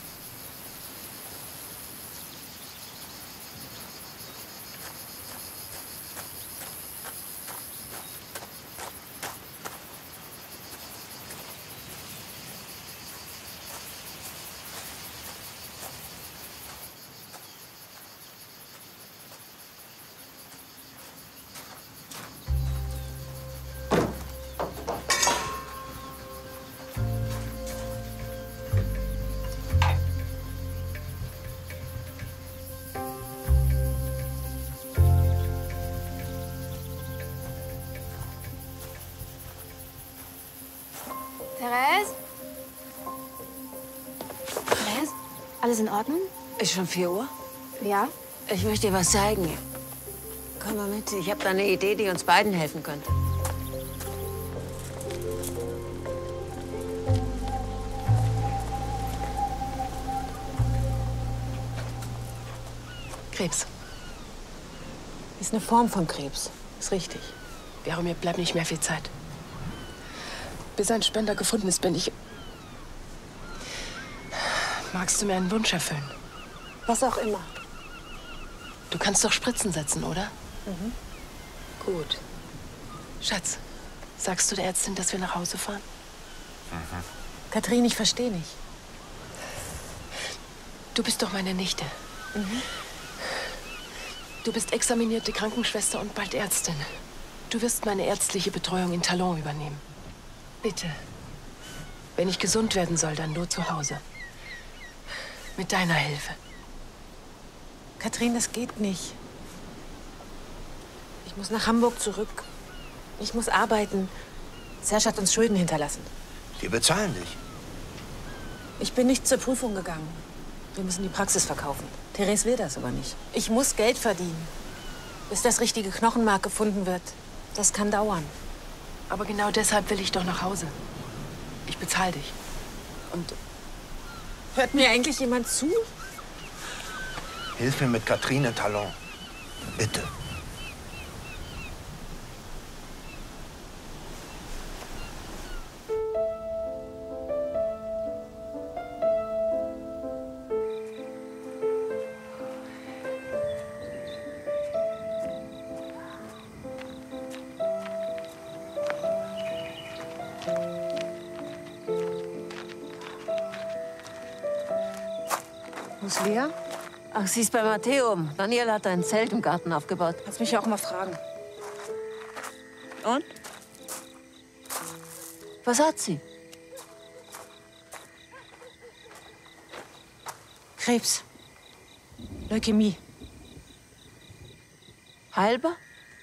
Therese? Therese? Alles in Ordnung? Ist schon 4 Uhr? Ja? Ich möchte dir was zeigen. Komm mal mit. Ich habe da eine Idee, die uns beiden helfen könnte. Krebs. Ist eine Form von Krebs. Ist richtig. Vero, mir bleibt nicht mehr viel Zeit. Bis ein Spender gefunden ist, bin ich... Magst du mir einen Wunsch erfüllen? Was auch immer. Du kannst doch Spritzen setzen, oder? Mhm. Gut. Schatz, sagst du der Ärztin, dass wir nach Hause fahren? Katrin, ich verstehe nicht. Du bist doch meine Nichte. Mhm. Du bist examinierte Krankenschwester und bald Ärztin. Du wirst meine ärztliche Betreuung in Talon übernehmen. Bitte. Wenn ich gesund werden soll, dann nur zu Hause. Mit deiner Hilfe. Katrin, das geht nicht. Ich muss nach Hamburg zurück. Ich muss arbeiten. Serge hat uns Schulden hinterlassen. Die bezahlen dich. Ich bin nicht zur Prüfung gegangen. Wir müssen die Praxis verkaufen. Therese will das aber nicht. Ich muss Geld verdienen. Bis das richtige Knochenmark gefunden wird. Das kann dauern. Aber genau deshalb will ich doch nach Hause. Ich bezahle dich. Und hört mir eigentlich jemand zu? Hilf mir mit Katrine Talon. Bitte. Wo ist Lea? Ach, sie ist bei Matteo. Daniel hat ein Zelt im Garten aufgebaut. Kannst mich ja auch mal fragen. Und? Was hat sie? Krebs. Leukämie. Heilbar?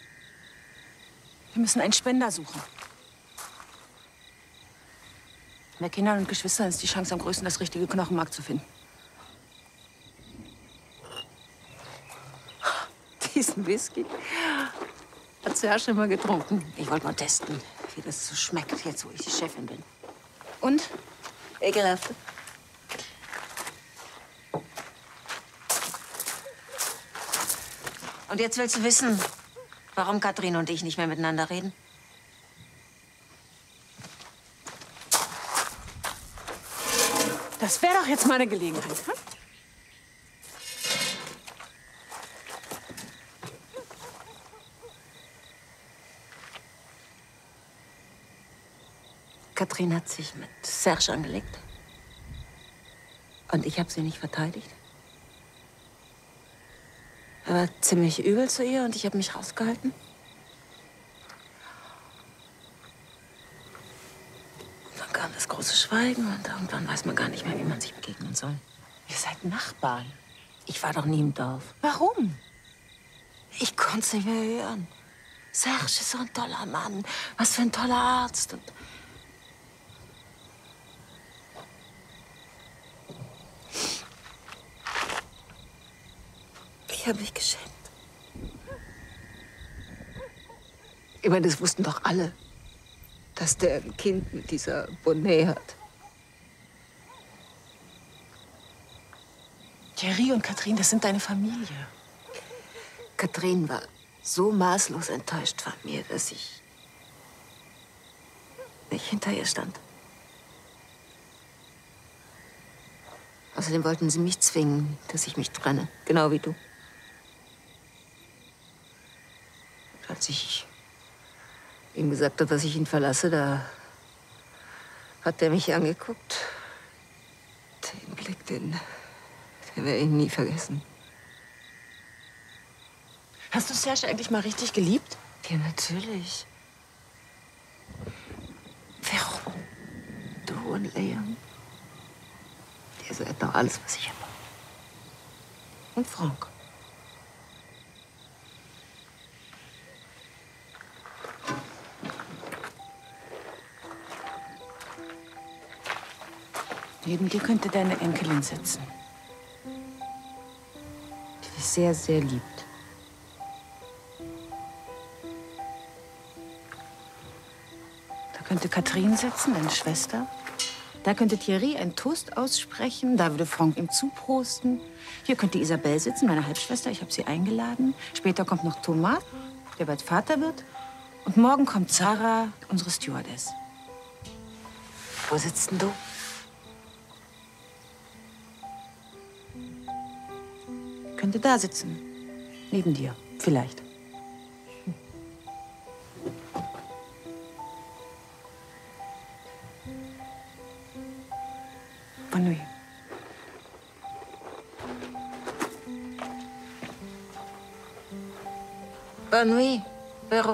Wir müssen einen Spender suchen. Bei Kindern und Geschwistern ist die Chance am größten, das richtige Knochenmark zu finden. Diesen Whisky hat Serge immer getrunken. Ich wollte mal testen, wie das so schmeckt, jetzt wo ich die Chefin bin. Und? Ekelhaft. Und jetzt willst du wissen, warum Katrin und ich nicht mehr miteinander reden? Das wäre doch jetzt mal eine Gelegenheit. Hm? Katrin hat sich mit Serge angelegt. Und ich habe sie nicht verteidigt. Er war ziemlich übel zu ihr und ich habe mich rausgehalten. Und dann kam das große Schweigen und irgendwann weiß man gar nicht mehr, wie man sich begegnen soll. Ihr seid Nachbarn. Ich war doch nie im Dorf. Warum? Ich konnte es nicht mehr hören. Serge ist so ein toller Mann. Was für ein toller Arzt. Und ich habe mich geschämt. Ich meine, das wussten doch alle, dass der ein Kind mit dieser Bonnet hat. Thierry und Katrin, das sind deine Familie. Katrin war so maßlos enttäuscht von mir, dass ich nicht hinter ihr stand. Außerdem wollten sie mich zwingen, dass ich mich trenne. Genau wie du. Als ich ihm gesagt habe, dass ich ihn verlasse, da hat er mich angeguckt. Den Blick, den werde ich nie vergessen. Hast du Serge eigentlich mal richtig geliebt? Ja, natürlich. Vero, du und Leon. Ihr seid doch alles, was ich habe. Und Frank. Neben dir könnte deine Enkelin sitzen. Die dich sehr, sehr liebt. Da könnte Katrin sitzen, deine Schwester. Da könnte Thierry einen Toast aussprechen. Da würde Frank ihm zuprosten. Hier könnte Isabelle sitzen, meine Halbschwester. Ich habe sie eingeladen. Später kommt noch Thomas, der bald Vater wird. Und morgen kommt Sarah, unsere Stewardess. Wo sitzt denn du? Könnte da sitzen. Neben dir. Vielleicht. Bonne nuit. Bonne nuit, Vero.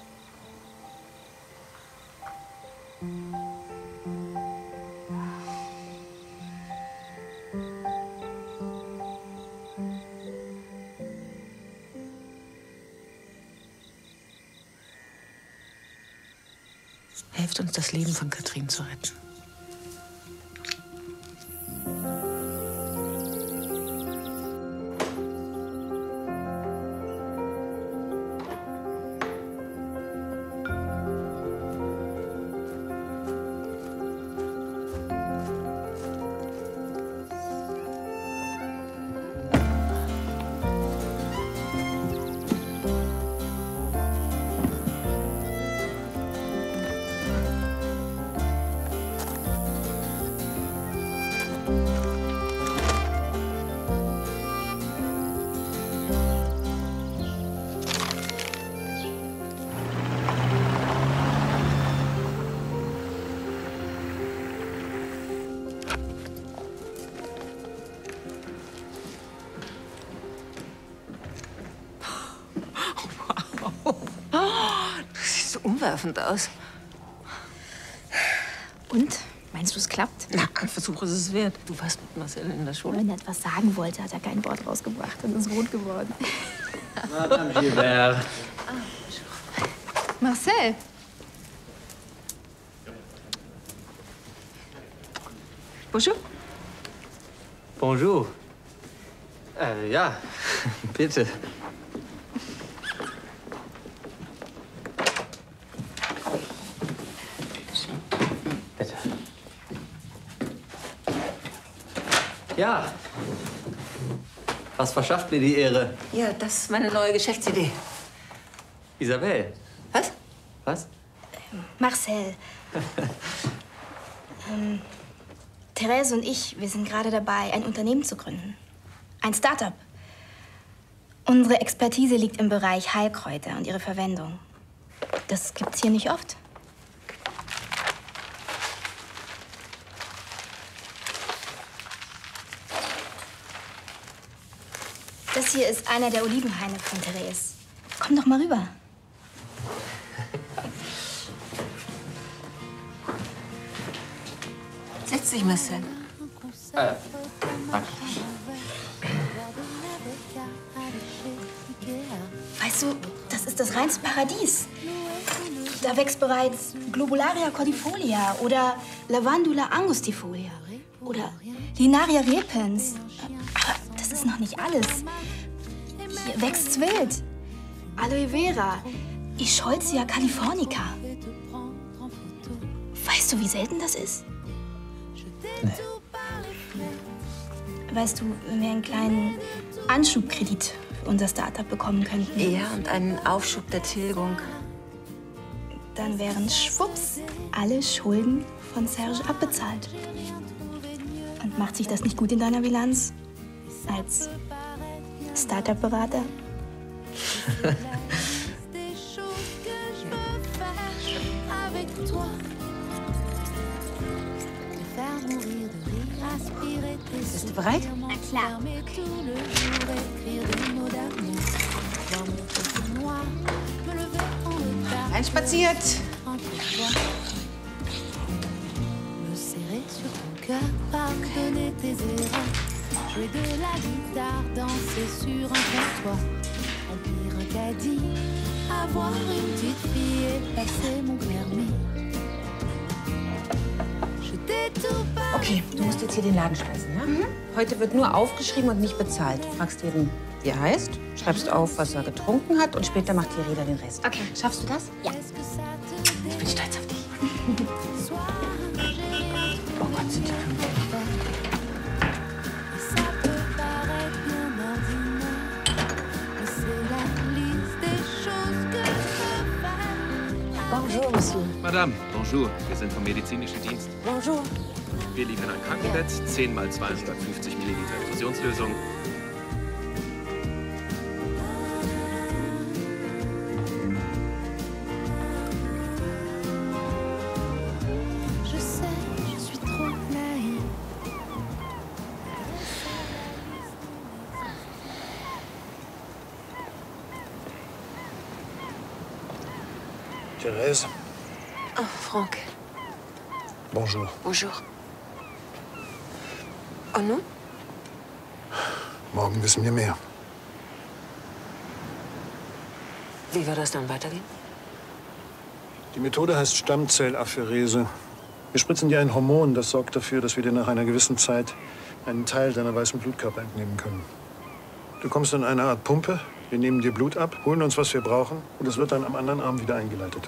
Helft uns, das Leben von Katrin zu retten. Du siehst so umwerfend aus. Und? Meinst du, es klappt? Na, ein Versuch ist es wert. Du warst mit Marcel in der Schule. Wenn er etwas sagen wollte, hat er kein Wort rausgebracht und ist rot geworden. Madame Gilbert. Marcel! Bonjour. Bonjour. Ja, bitte. Bitte. Ja. Was verschafft mir die Ehre? Ja, das ist meine neue Geschäftsidee. Isabel. Was? Was? Marcel. Therese und ich, wir sind gerade dabei, ein Unternehmen zu gründen. Ein Start-up. Unsere Expertise liegt im Bereich Heilkräuter und ihre Verwendung. Das gibt's hier nicht oft. Das hier ist einer der Olivenhaine von Therese. Komm doch mal rüber. Setz dich, Marcel. Danke. Weißt du, das ist das reinste Paradies. Da wächst bereits Globularia cordifolia oder Lavandula angustifolia oder Linaria repens. Aber das ist noch nicht alles. Hier wächst's wild. Aloe vera, Ischolzia californica. Weißt du, wie selten das ist? Nee. Weißt du, wenn wir einen kleinen Anschubkredit für unser Startup bekommen könnten? Ja, und einen Aufschub der Tilgung. Dann wären schwupps alle Schulden von Serge abbezahlt. Und macht sich das nicht gut in deiner Bilanz? Als Startup-Berater? Bist du bereit? Na klar. Einspaziert. Pardonner tes erreurs, jouer de la guitare, danser sur un comptoir, remplir un caddie, avoir une petite fille et passer mon permis. Okay, du musst jetzt hier den Laden schmeißen, ja? Heute wird nur aufgeschrieben und nicht bezahlt. Du fragst jeden, wie er heißt, schreibst auf, was er getrunken hat und später macht die Reda den Rest. Okay. Schaffst du das? Ja. Ich bin stolz auf dich. Oh Gott, sind die pünktlich. Bonjour, Monsieur. Madame, bonjour. Wir sind vom medizinischen Dienst. Bonjour. Wir liefern ein Krankenbett, 10 x 250 Milliliter Infusionslösung. Je sais, je suis trop naïve. Therese, Oh, Franck. bonjour. Bonjour. Oh non? Morgen wissen wir mehr. Wie wird das dann weitergehen? Die Methode heißt Stammzellapherese. Wir spritzen dir ein Hormon, das sorgt dafür, dass wir dir nach einer gewissen Zeit einen Teil deiner weißen Blutkörper entnehmen können. Du kommst in eine Art Pumpe, wir nehmen dir Blut ab, holen uns, was wir brauchen, und es wird dann am anderen Arm wieder eingeleitet.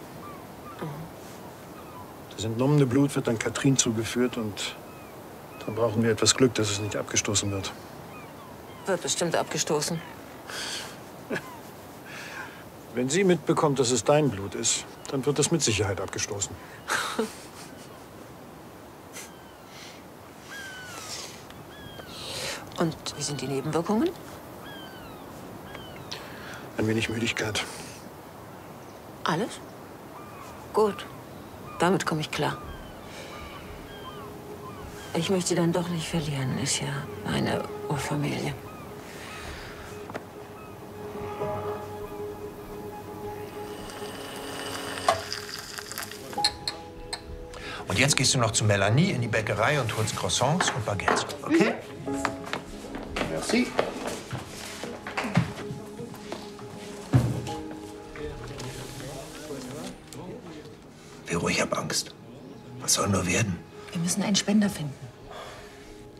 Das entnommene Blut wird dann Katrin zugeführt und dann brauchen wir etwas Glück, dass es nicht abgestoßen wird. Wird bestimmt abgestoßen. Wenn sie mitbekommt, dass es dein Blut ist, dann wird es mit Sicherheit abgestoßen. Und wie sind die Nebenwirkungen? Ein wenig Müdigkeit. Alles? Gut. Damit komme ich klar. Ich möchte dann doch nicht verlieren. Ist ja meine Urfamilie. Und jetzt gehst du noch zu Melanie in die Bäckerei und holst Croissants und Baguettes. Okay? Merci. Vero, ich hab Angst. Was soll nur werden? Wir müssen einen Spender finden.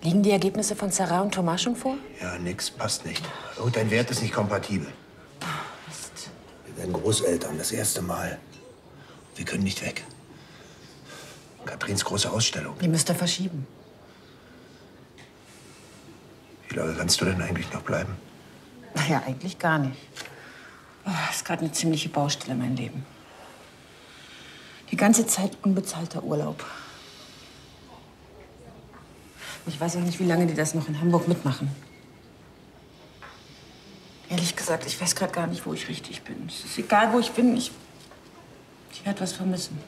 Liegen die Ergebnisse von Sarah und Thomas schon vor? Ja, nix, passt nicht. Oh, dein Wert ist nicht kompatibel. Mist. Wir werden Großeltern, das erste Mal. Wir können nicht weg. Katrins große Ausstellung. Die müsst ihr verschieben. Wie lange kannst du denn eigentlich noch bleiben? Naja, eigentlich gar nicht. Oh, ist gerade eine ziemliche Baustelle, mein Leben. Die ganze Zeit unbezahlter Urlaub. Ich weiß auch nicht, wie lange die das noch in Hamburg mitmachen. Ehrlich gesagt, ich weiß gerade gar nicht, wo ich richtig bin. Es ist egal, wo ich bin. Ich werde was vermissen.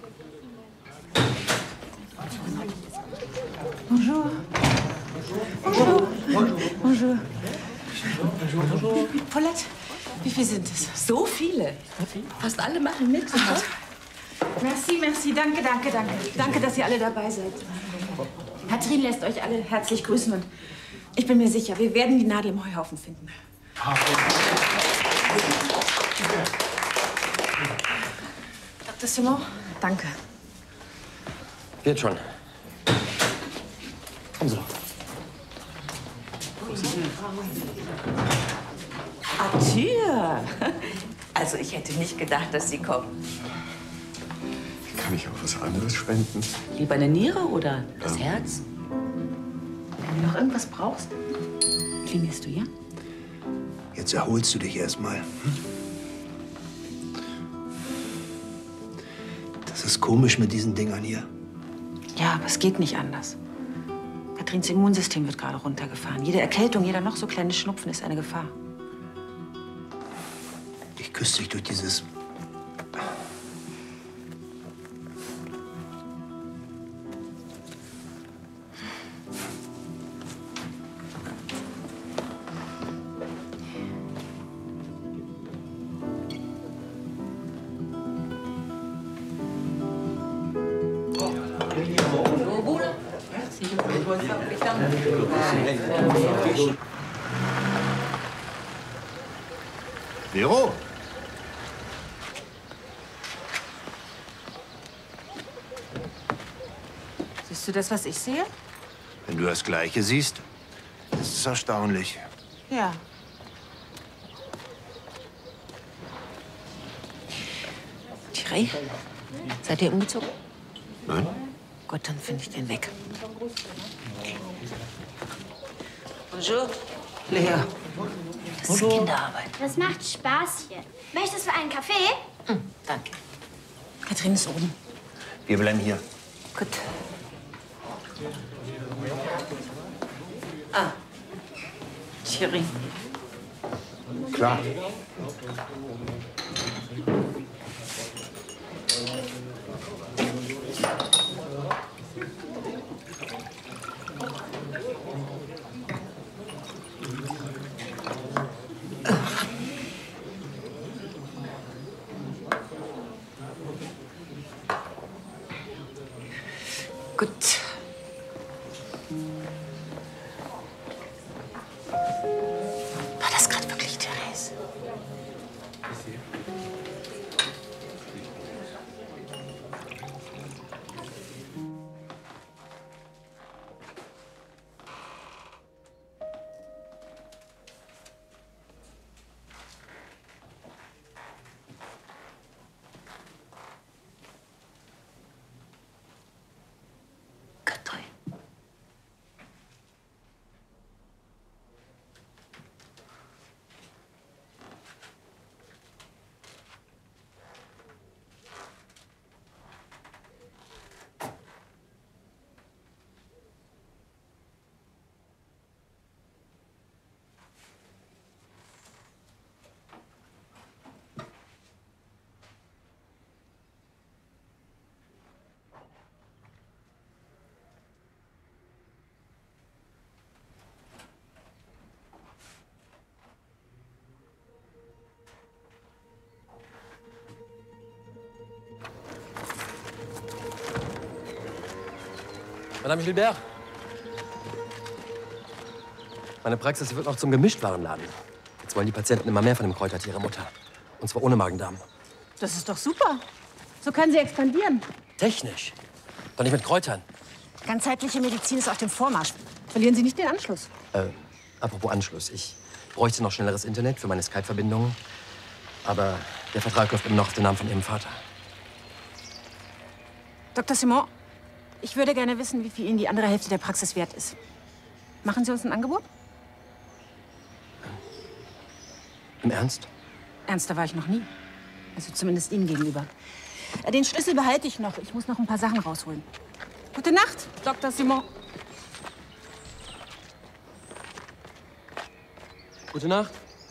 Bonjour. Bonjour. Bonjour. Bonjour. Paulette, wie viele sind es? So viele. Fast alle machen mit. Merci, merci. Danke, danke, danke. Danke, dass ihr alle dabei seid. Katrin lässt euch alle herzlich grüßen und ich bin mir sicher, wir werden die Nadel im Heuhaufen finden. Dr. Simon, danke. Geht schon. Kommen Sie doch. Arthur! Also ich hätte nicht gedacht, dass Sie kommen. Kann ich auch was anderes spenden? Lieber eine Niere oder das Herz? Wenn du noch irgendwas brauchst, klingelst du, ja? Jetzt erholst du dich erstmal. Das ist komisch mit diesen Dingern hier. Ja, aber es geht nicht anders. Katrins Immunsystem wird gerade runtergefahren. Jede Erkältung, jeder noch so kleine Schnupfen ist eine Gefahr. Ich küsse dich durch dieses... Vero? Siehst du das, was ich sehe? Wenn du das Gleiche siehst, ist es erstaunlich. Ja. Thierry, seid ihr umgezogen? Nein? Gut, dann finde ich den weg. Bonjour. Lea. Das ist Kinderarbeit. Das macht Spaß hier. Möchtest du einen Kaffee? Danke. Katrin ist oben. Wir bleiben hier. Gut. Ah. Thierry. Klar. Gut. War das gerade wirklich Therese? Madame Gilbert. Meine Praxis wird noch zum Gemischtwarenladen. Jetzt wollen die Patienten immer mehr von dem Kräutertee ihrer Mutter. Und zwar ohne Magen-Darm. Das ist doch super. So können Sie expandieren. Technisch. Doch nicht mit Kräutern. Ganzheitliche Medizin ist auf dem Vormarsch. Verlieren Sie nicht den Anschluss. Apropos Anschluss. Ich bräuchte noch schnelleres Internet für meine Skype-Verbindungen. Aber der Vertrag läuft immer noch auf den Namen von Ihrem Vater. Dr. Simon, ich würde gerne wissen, wie viel Ihnen die andere Hälfte der Praxis wert ist. Machen Sie uns ein Angebot? Im Ernst? Ernster war ich noch nie. Also zumindest Ihnen gegenüber. Den Schlüssel behalte ich noch. Ich muss noch ein paar Sachen rausholen. Gute Nacht, Dr. Simon. Gute Nacht.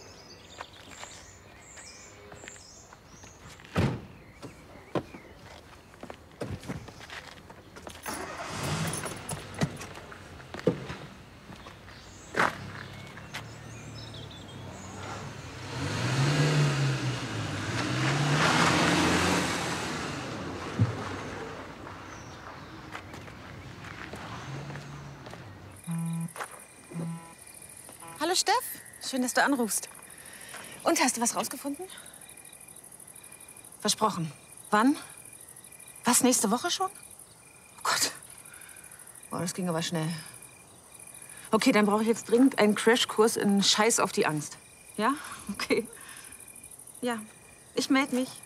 Hallo, Steff. Schön, dass du anrufst. Und, hast du was rausgefunden? Versprochen. Wann? Was, nächste Woche schon? Oh Gott. Oh, das ging aber schnell. Okay, dann brauche ich jetzt dringend einen Crashkurs in Scheiß auf die Angst. Ja? Okay. Ja, ich melde mich.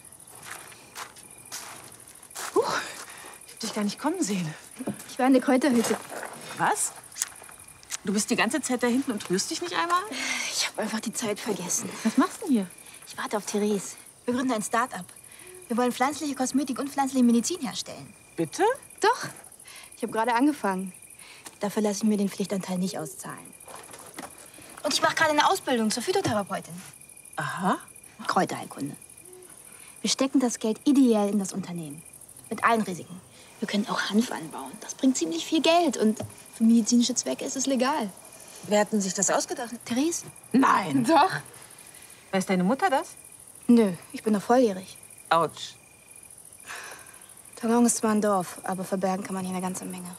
Ich hab dich gar nicht kommen sehen. Ich war in der Kräuterhütte. Was? Du bist die ganze Zeit da hinten und rührst dich nicht einmal? Ich habe einfach die Zeit vergessen. Was machst du denn hier? Ich warte auf Therese. Wir gründen ein Start-up. Wir wollen pflanzliche Kosmetik und pflanzliche Medizin herstellen. Bitte? Doch. Ich habe gerade angefangen. Dafür lasse ich mir den Pflichtanteil nicht auszahlen. Und ich mache gerade eine Ausbildung zur Phytotherapeutin. Aha. Kräuterheilkunde. Wir stecken das Geld ideell in das Unternehmen. Mit allen Risiken. Wir können auch Hanf anbauen. Das bringt ziemlich viel Geld. Und für medizinische Zwecke ist es legal. Wer hat denn sich das ausgedacht? Therese. Nein. Doch. Weiß deine Mutter das? Nö, ich bin noch volljährig. Autsch. Talon ist zwar ein Dorf, aber verbergen kann man hier eine ganze Menge.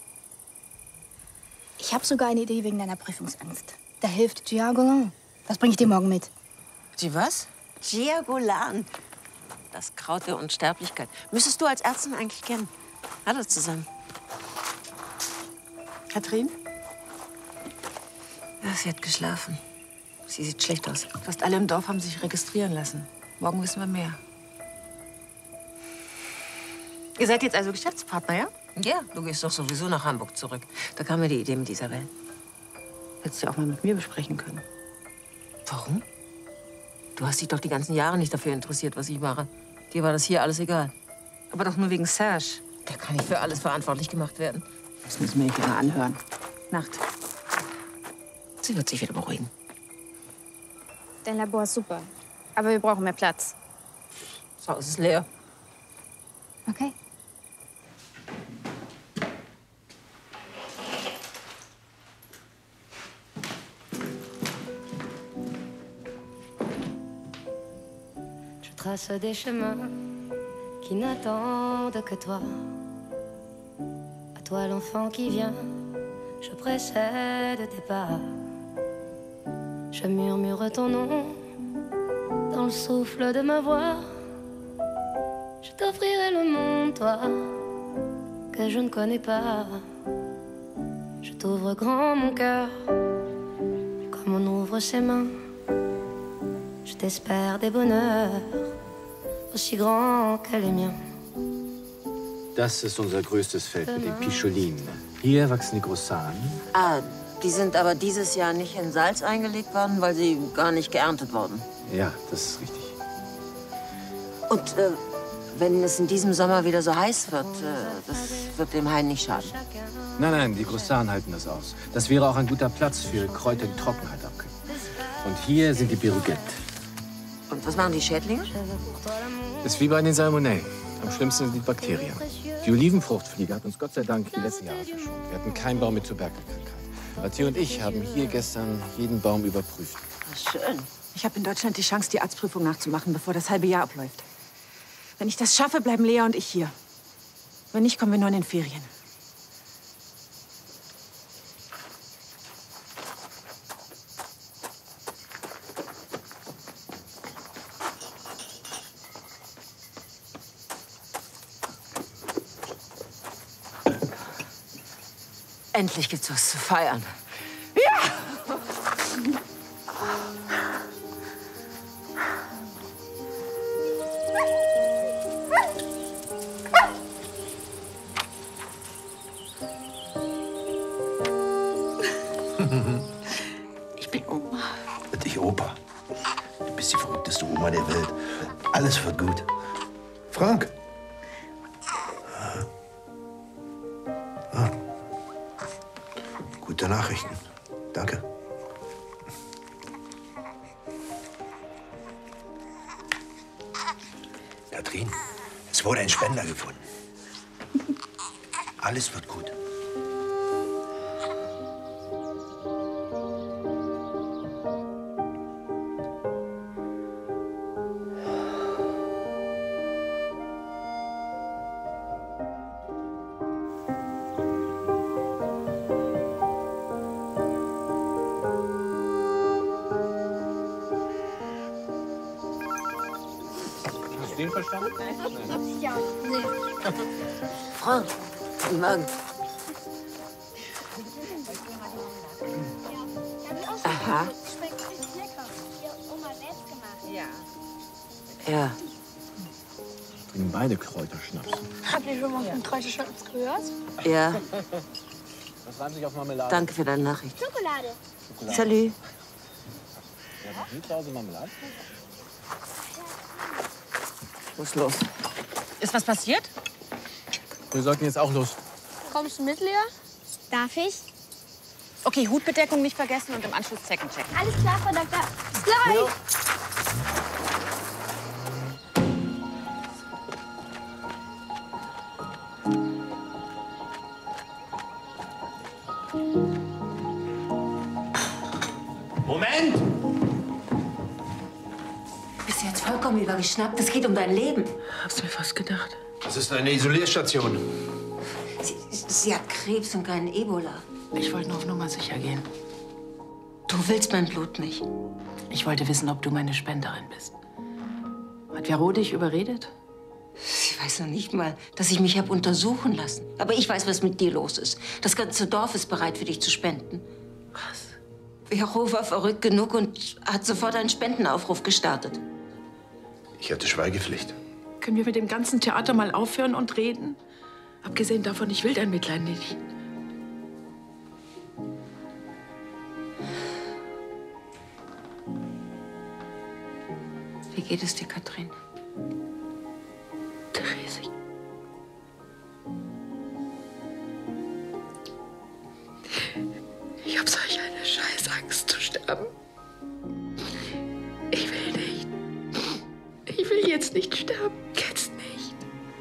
Ich habe sogar eine Idee wegen deiner Prüfungsangst. Da hilft Giagolan. Das bringe ich dir morgen mit. Die was? Giagolan. Das Kraut der Unsterblichkeit. Müsstest du als Ärztin eigentlich kennen. Hallo zusammen. Katrin? Ja, sie hat geschlafen. Sie sieht schlecht aus. Fast alle im Dorf haben sich registrieren lassen. Morgen wissen wir mehr. Ihr seid jetzt also Geschäftspartner, ja? Ja, du gehst doch sowieso nach Hamburg zurück. Da kam mir die Idee mit Isabel. Hättest du ja auch mal mit mir besprechen können. Warum? Du hast dich doch die ganzen Jahre nicht dafür interessiert, was ich mache. Dir war das hier alles egal. Aber doch nur wegen Serge. Der kann nicht für alles verantwortlich gemacht werden. Das müssen wir nicht immer anhören. Nacht. Sie wird sich wieder beruhigen. Dein Labor ist super. Aber wir brauchen mehr Platz. Das Haus ist leer. Okay. Je trace des chemins qui n'attendent que toi. À toi l'enfant qui vient, je précède tes pas. Je murmure ton nom dans le souffle de ma voix. Je t'offrirai le monde, toi, que je ne connais pas. Je t'ouvre grand mon cœur, comme on ouvre ses mains. Je t'espère des bonheurs, aussi grands que les miens. Das ist unser größtes Feld mit den Picholinen. Hier wachsen die Grossanen. Ah, die sind aber dieses Jahr nicht in Salz eingelegt worden, weil sie gar nicht geerntet wurden. Ja, das ist richtig. Und wenn es in diesem Sommer wieder so heiß wird, das wird dem Hain nicht schaden. Nein, nein, die Grossanen halten das aus. Das wäre auch ein guter Platz für Kräuter, die Trockenheit abkönnen. Und hier sind die Birugette. Und was machen die Schädlinge? Das ist wie bei den Salmonellen. Am schlimmsten sind die Bakterien. Die Olivenfruchtfliege hat uns Gott sei Dank die letzten Jahre verschont. Wir hatten keinen Baum mit Tuberkelkrankheit. Matthieu und ich haben hier gestern jeden Baum überprüft. Schön. Ich habe in Deutschland die Chance, die Arztprüfung nachzumachen, bevor das halbe Jahr abläuft. Wenn ich das schaffe, bleiben Lea und ich hier. Wenn nicht, kommen wir nur in den Ferien. Endlich gibt's was zu feiern. Ja! Ich bin Oma. Ich Opa. Du bist die verrückteste Oma der Welt. Alles wird gut. Frank. Ah. Gute Nachrichten. Danke. Katrin, es wurde ein Spender gefunden. Alles wird gut. Den verstanden? Ja, nee. Frank, guten Morgen. Aha. Schmeckt richtig lecker. Ihre Oma selbst gemacht. Ja. Ja. Trinken beide Kräuterschnaps. Habt ihr schon mal von Kräuterschnaps gehört? Ja. Das reimt sich auf Marmelade. Danke für deine Nachricht. Schokolade. Salut. Ja, Sie zu Hause Marmelade? Was ist los? Ist was passiert? Wir sollten jetzt auch los. Kommst du mit, Lea? Darf ich? Okay, Hutbedeckung nicht vergessen und im Anschluss Zeckencheck. Alles klar, Frau Doktor. Bis gleich. Moment! Du bist jetzt vollkommen übergeschnappt. Es geht um dein Leben. Hab's mir fast gedacht. Das ist eine Isolierstation. Sie hat Krebs und keinen Ebola. Ich wollte nur auf Nummer sicher gehen. Du willst mein Blut nicht. Ich wollte wissen, ob du meine Spenderin bist. Hat Vero dich überredet? Sie weiß noch nicht mal, dass ich mich habe untersuchen lassen. Aber ich weiß, was mit dir los ist. Das ganze Dorf ist bereit, für dich zu spenden. Was? Vero war verrückt genug und hat sofort einen Spendenaufruf gestartet. Ich hatte Schweigepflicht. Können wir mit dem ganzen Theater mal aufhören und reden? Abgesehen davon, ich will dein Mitleid nicht. Wie geht es dir, Katrin? Therese. Ich habe solch eine Scheißangst zu sterben. Ich will nicht. Ich will jetzt nicht sterben. Jetzt nicht.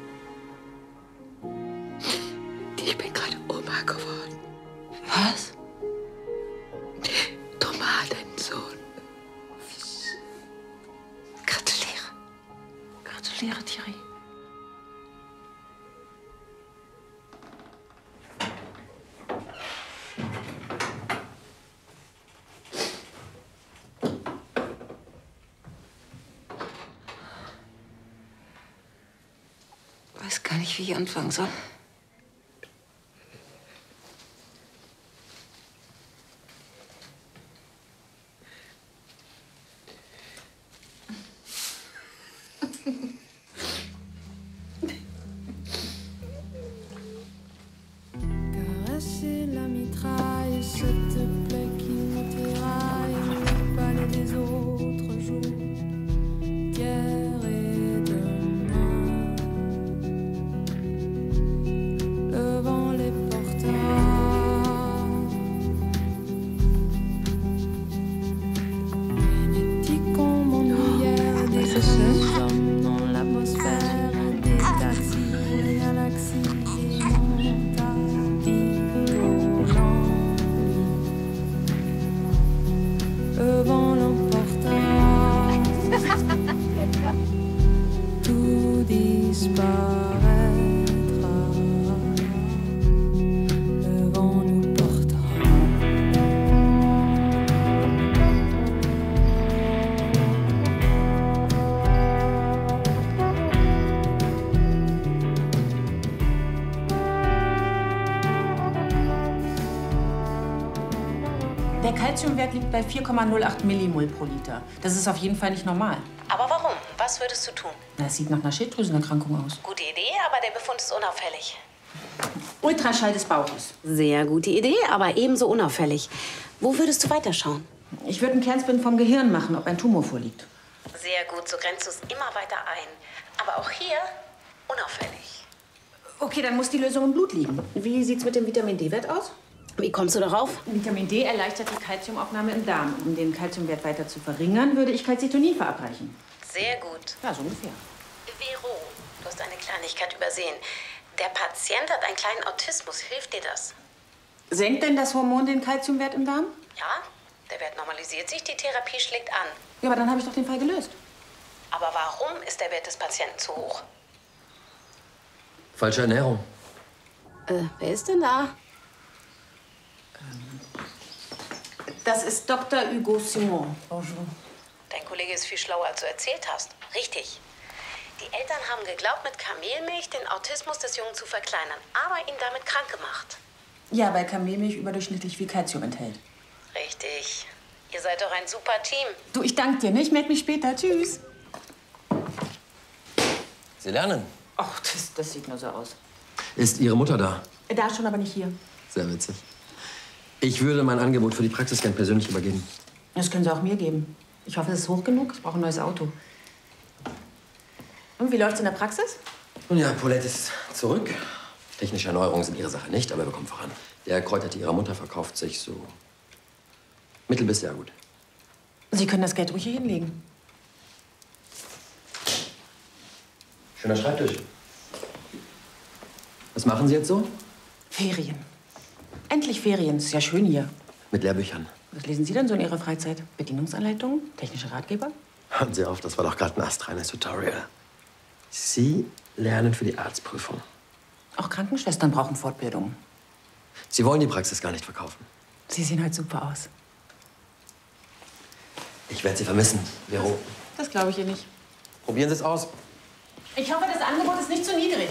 Ich bin gerade Oma geworden. Was? Tomatensohn. Gratuliere. Gratuliere, Thierry. Ich weiß gar nicht, wie ich anfangen soll. Caresser la mitraille, s'il te plaît, qui nous tiraille le palais des autres jours, d'hier et demain. Le vent les portera. Frénétique comme m'ennuyait des grands hommes dans l'atmosphère, des taxis, des galaxies, des le vent l'emportera, tout disparaîtra, le vent nous portera. Calciumwert liegt bei 4,08 Millimol pro Liter. Das ist auf jeden Fall nicht normal. Aber warum? Was würdest du tun? Das sieht nach einer Schilddrüsenerkrankung aus. Gute Idee, aber der Befund ist unauffällig. Ultraschall des Bauches. Sehr gute Idee, aber ebenso unauffällig. Wo würdest du weiterschauen? Ich würde einen Kernspin vom Gehirn machen, ob ein Tumor vorliegt. Sehr gut, so grenzt du es immer weiter ein. Aber auch hier unauffällig. Okay, dann muss die Lösung im Blut liegen. Wie sieht's mit dem Vitamin D-Wert aus? Wie kommst du darauf? Vitamin D erleichtert die Kalziumaufnahme im Darm. Um den Kalziumwert weiter zu verringern, würde ich Calcitonin verabreichen. Sehr gut. Ja, so ungefähr. Vero, du hast eine Kleinigkeit übersehen. Der Patient hat einen kleinen Autismus. Hilft dir das? Senkt denn das Hormon den Kalziumwert im Darm? Ja, der Wert normalisiert sich, die Therapie schlägt an. Ja, aber dann habe ich doch den Fall gelöst. Aber warum ist der Wert des Patienten zu hoch? Falsche Ernährung. Wer ist denn da? Das ist Dr. Hugo Simon. Bonjour. Dein Kollege ist viel schlauer, als du erzählt hast. Richtig. Die Eltern haben geglaubt, mit Kamelmilch den Autismus des Jungen zu verkleinern, aber ihn damit krank gemacht. Ja, weil Kamelmilch überdurchschnittlich viel Kalzium enthält. Richtig. Ihr seid doch ein super Team. Du, ich danke dir, ne? Ich melde mich später. Tschüss. Sie lernen. Ach, das sieht nur so aus. Ist Ihre Mutter da? Da schon, aber nicht hier. Sehr witzig. Ich würde mein Angebot für die Praxis gern persönlich übergeben. Das können Sie auch mir geben. Ich hoffe, es ist hoch genug. Ich brauche ein neues Auto. Und wie läuft's in der Praxis? Nun ja, Paulette ist zurück. Technische Erneuerungen sind ihre Sache nicht, aber wir kommen voran. Der Kräutertee ihrer Mutter verkauft sich so mittel bis sehr gut. Sie können das Geld ruhig hier hinlegen. Schöner Schreibtisch. Was machen Sie jetzt so? Ferien. Endlich Ferien. Ist ja schön hier. Mit Lehrbüchern. Was lesen Sie denn so in Ihrer Freizeit? Bedienungsanleitungen? Technische Ratgeber? Hören Sie auf, das war doch gerade ein astreines Tutorial. Sie lernen für die Arztprüfung. Auch Krankenschwestern brauchen Fortbildung. Sie wollen die Praxis gar nicht verkaufen. Sie sehen halt super aus. Ich werde Sie vermissen, Vero. Das glaube ich ihr nicht. Probieren Sie es aus. Ich hoffe, das Angebot ist nicht zu niedrig.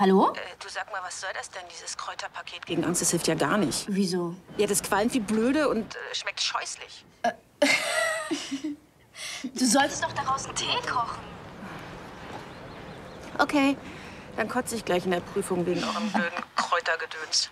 Hallo? Du sag mal, was soll das denn, dieses Kräuterpaket gegen Angst? Das hilft ja gar nicht. Wieso? Ja, das qualmt wie blöde und schmeckt scheußlich. Du solltest doch daraus einen Tee kochen. Okay, dann kotze ich gleich in der Prüfung wegen eurem blöden Kräutergedöns.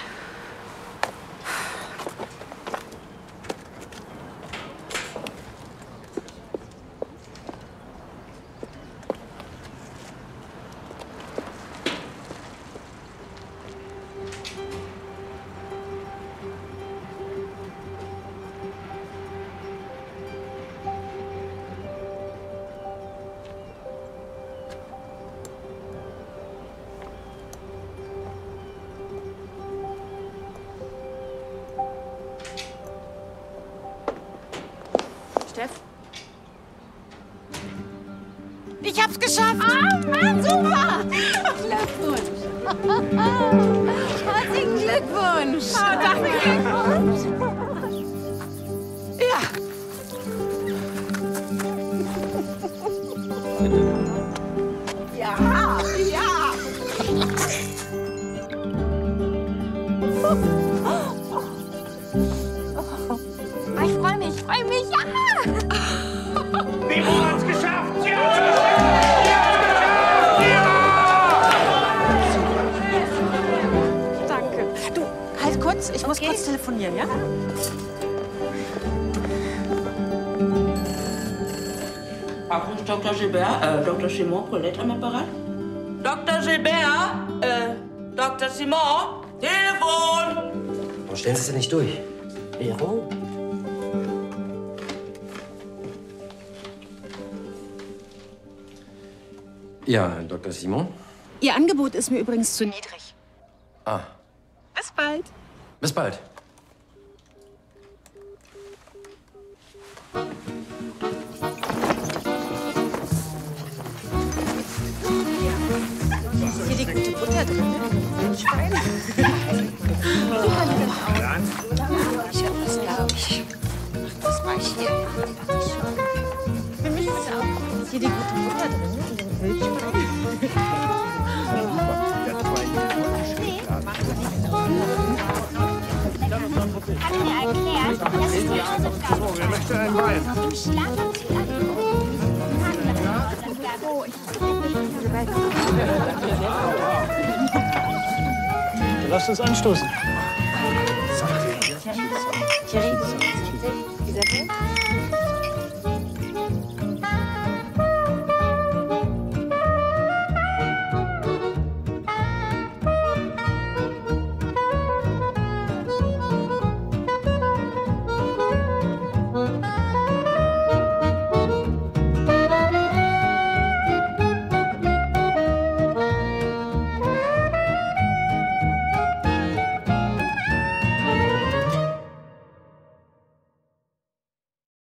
Steff? Ich hab's geschafft! Ah, Mann, super! Glückwunsch! Herzlichen Glückwunsch! Oh, danke! Ja! Ja! Ja! Ich freue mich, ja! Mimo hat's geschafft! Sie hat's geschafft! Danke. Du, halt kurz. Ich muss kurz telefonieren, ja? Auch ist Dr. Gilbert, Dr. Simon Colette am Apparat? Dr. Gilbert, Dr. Simon, Telefon! Warum stellen Sie es denn nicht durch? Vero? Ja, Dr. Simon? Ihr Angebot ist mir übrigens zu niedrig. Ah, Bis bald. bis bald. Ist hier die gute Butter drin? Schwein. Ich hab das, glaube ich. Ach, das war ich hier. Für mich ist auch. Ist hier die gute Butter drin? In dem Wildschwein? Hat mir erklärt, dass es die Hausaufgaben So, wer möchte einen Wein? im Schlafanzug Lasst uns anstoßen.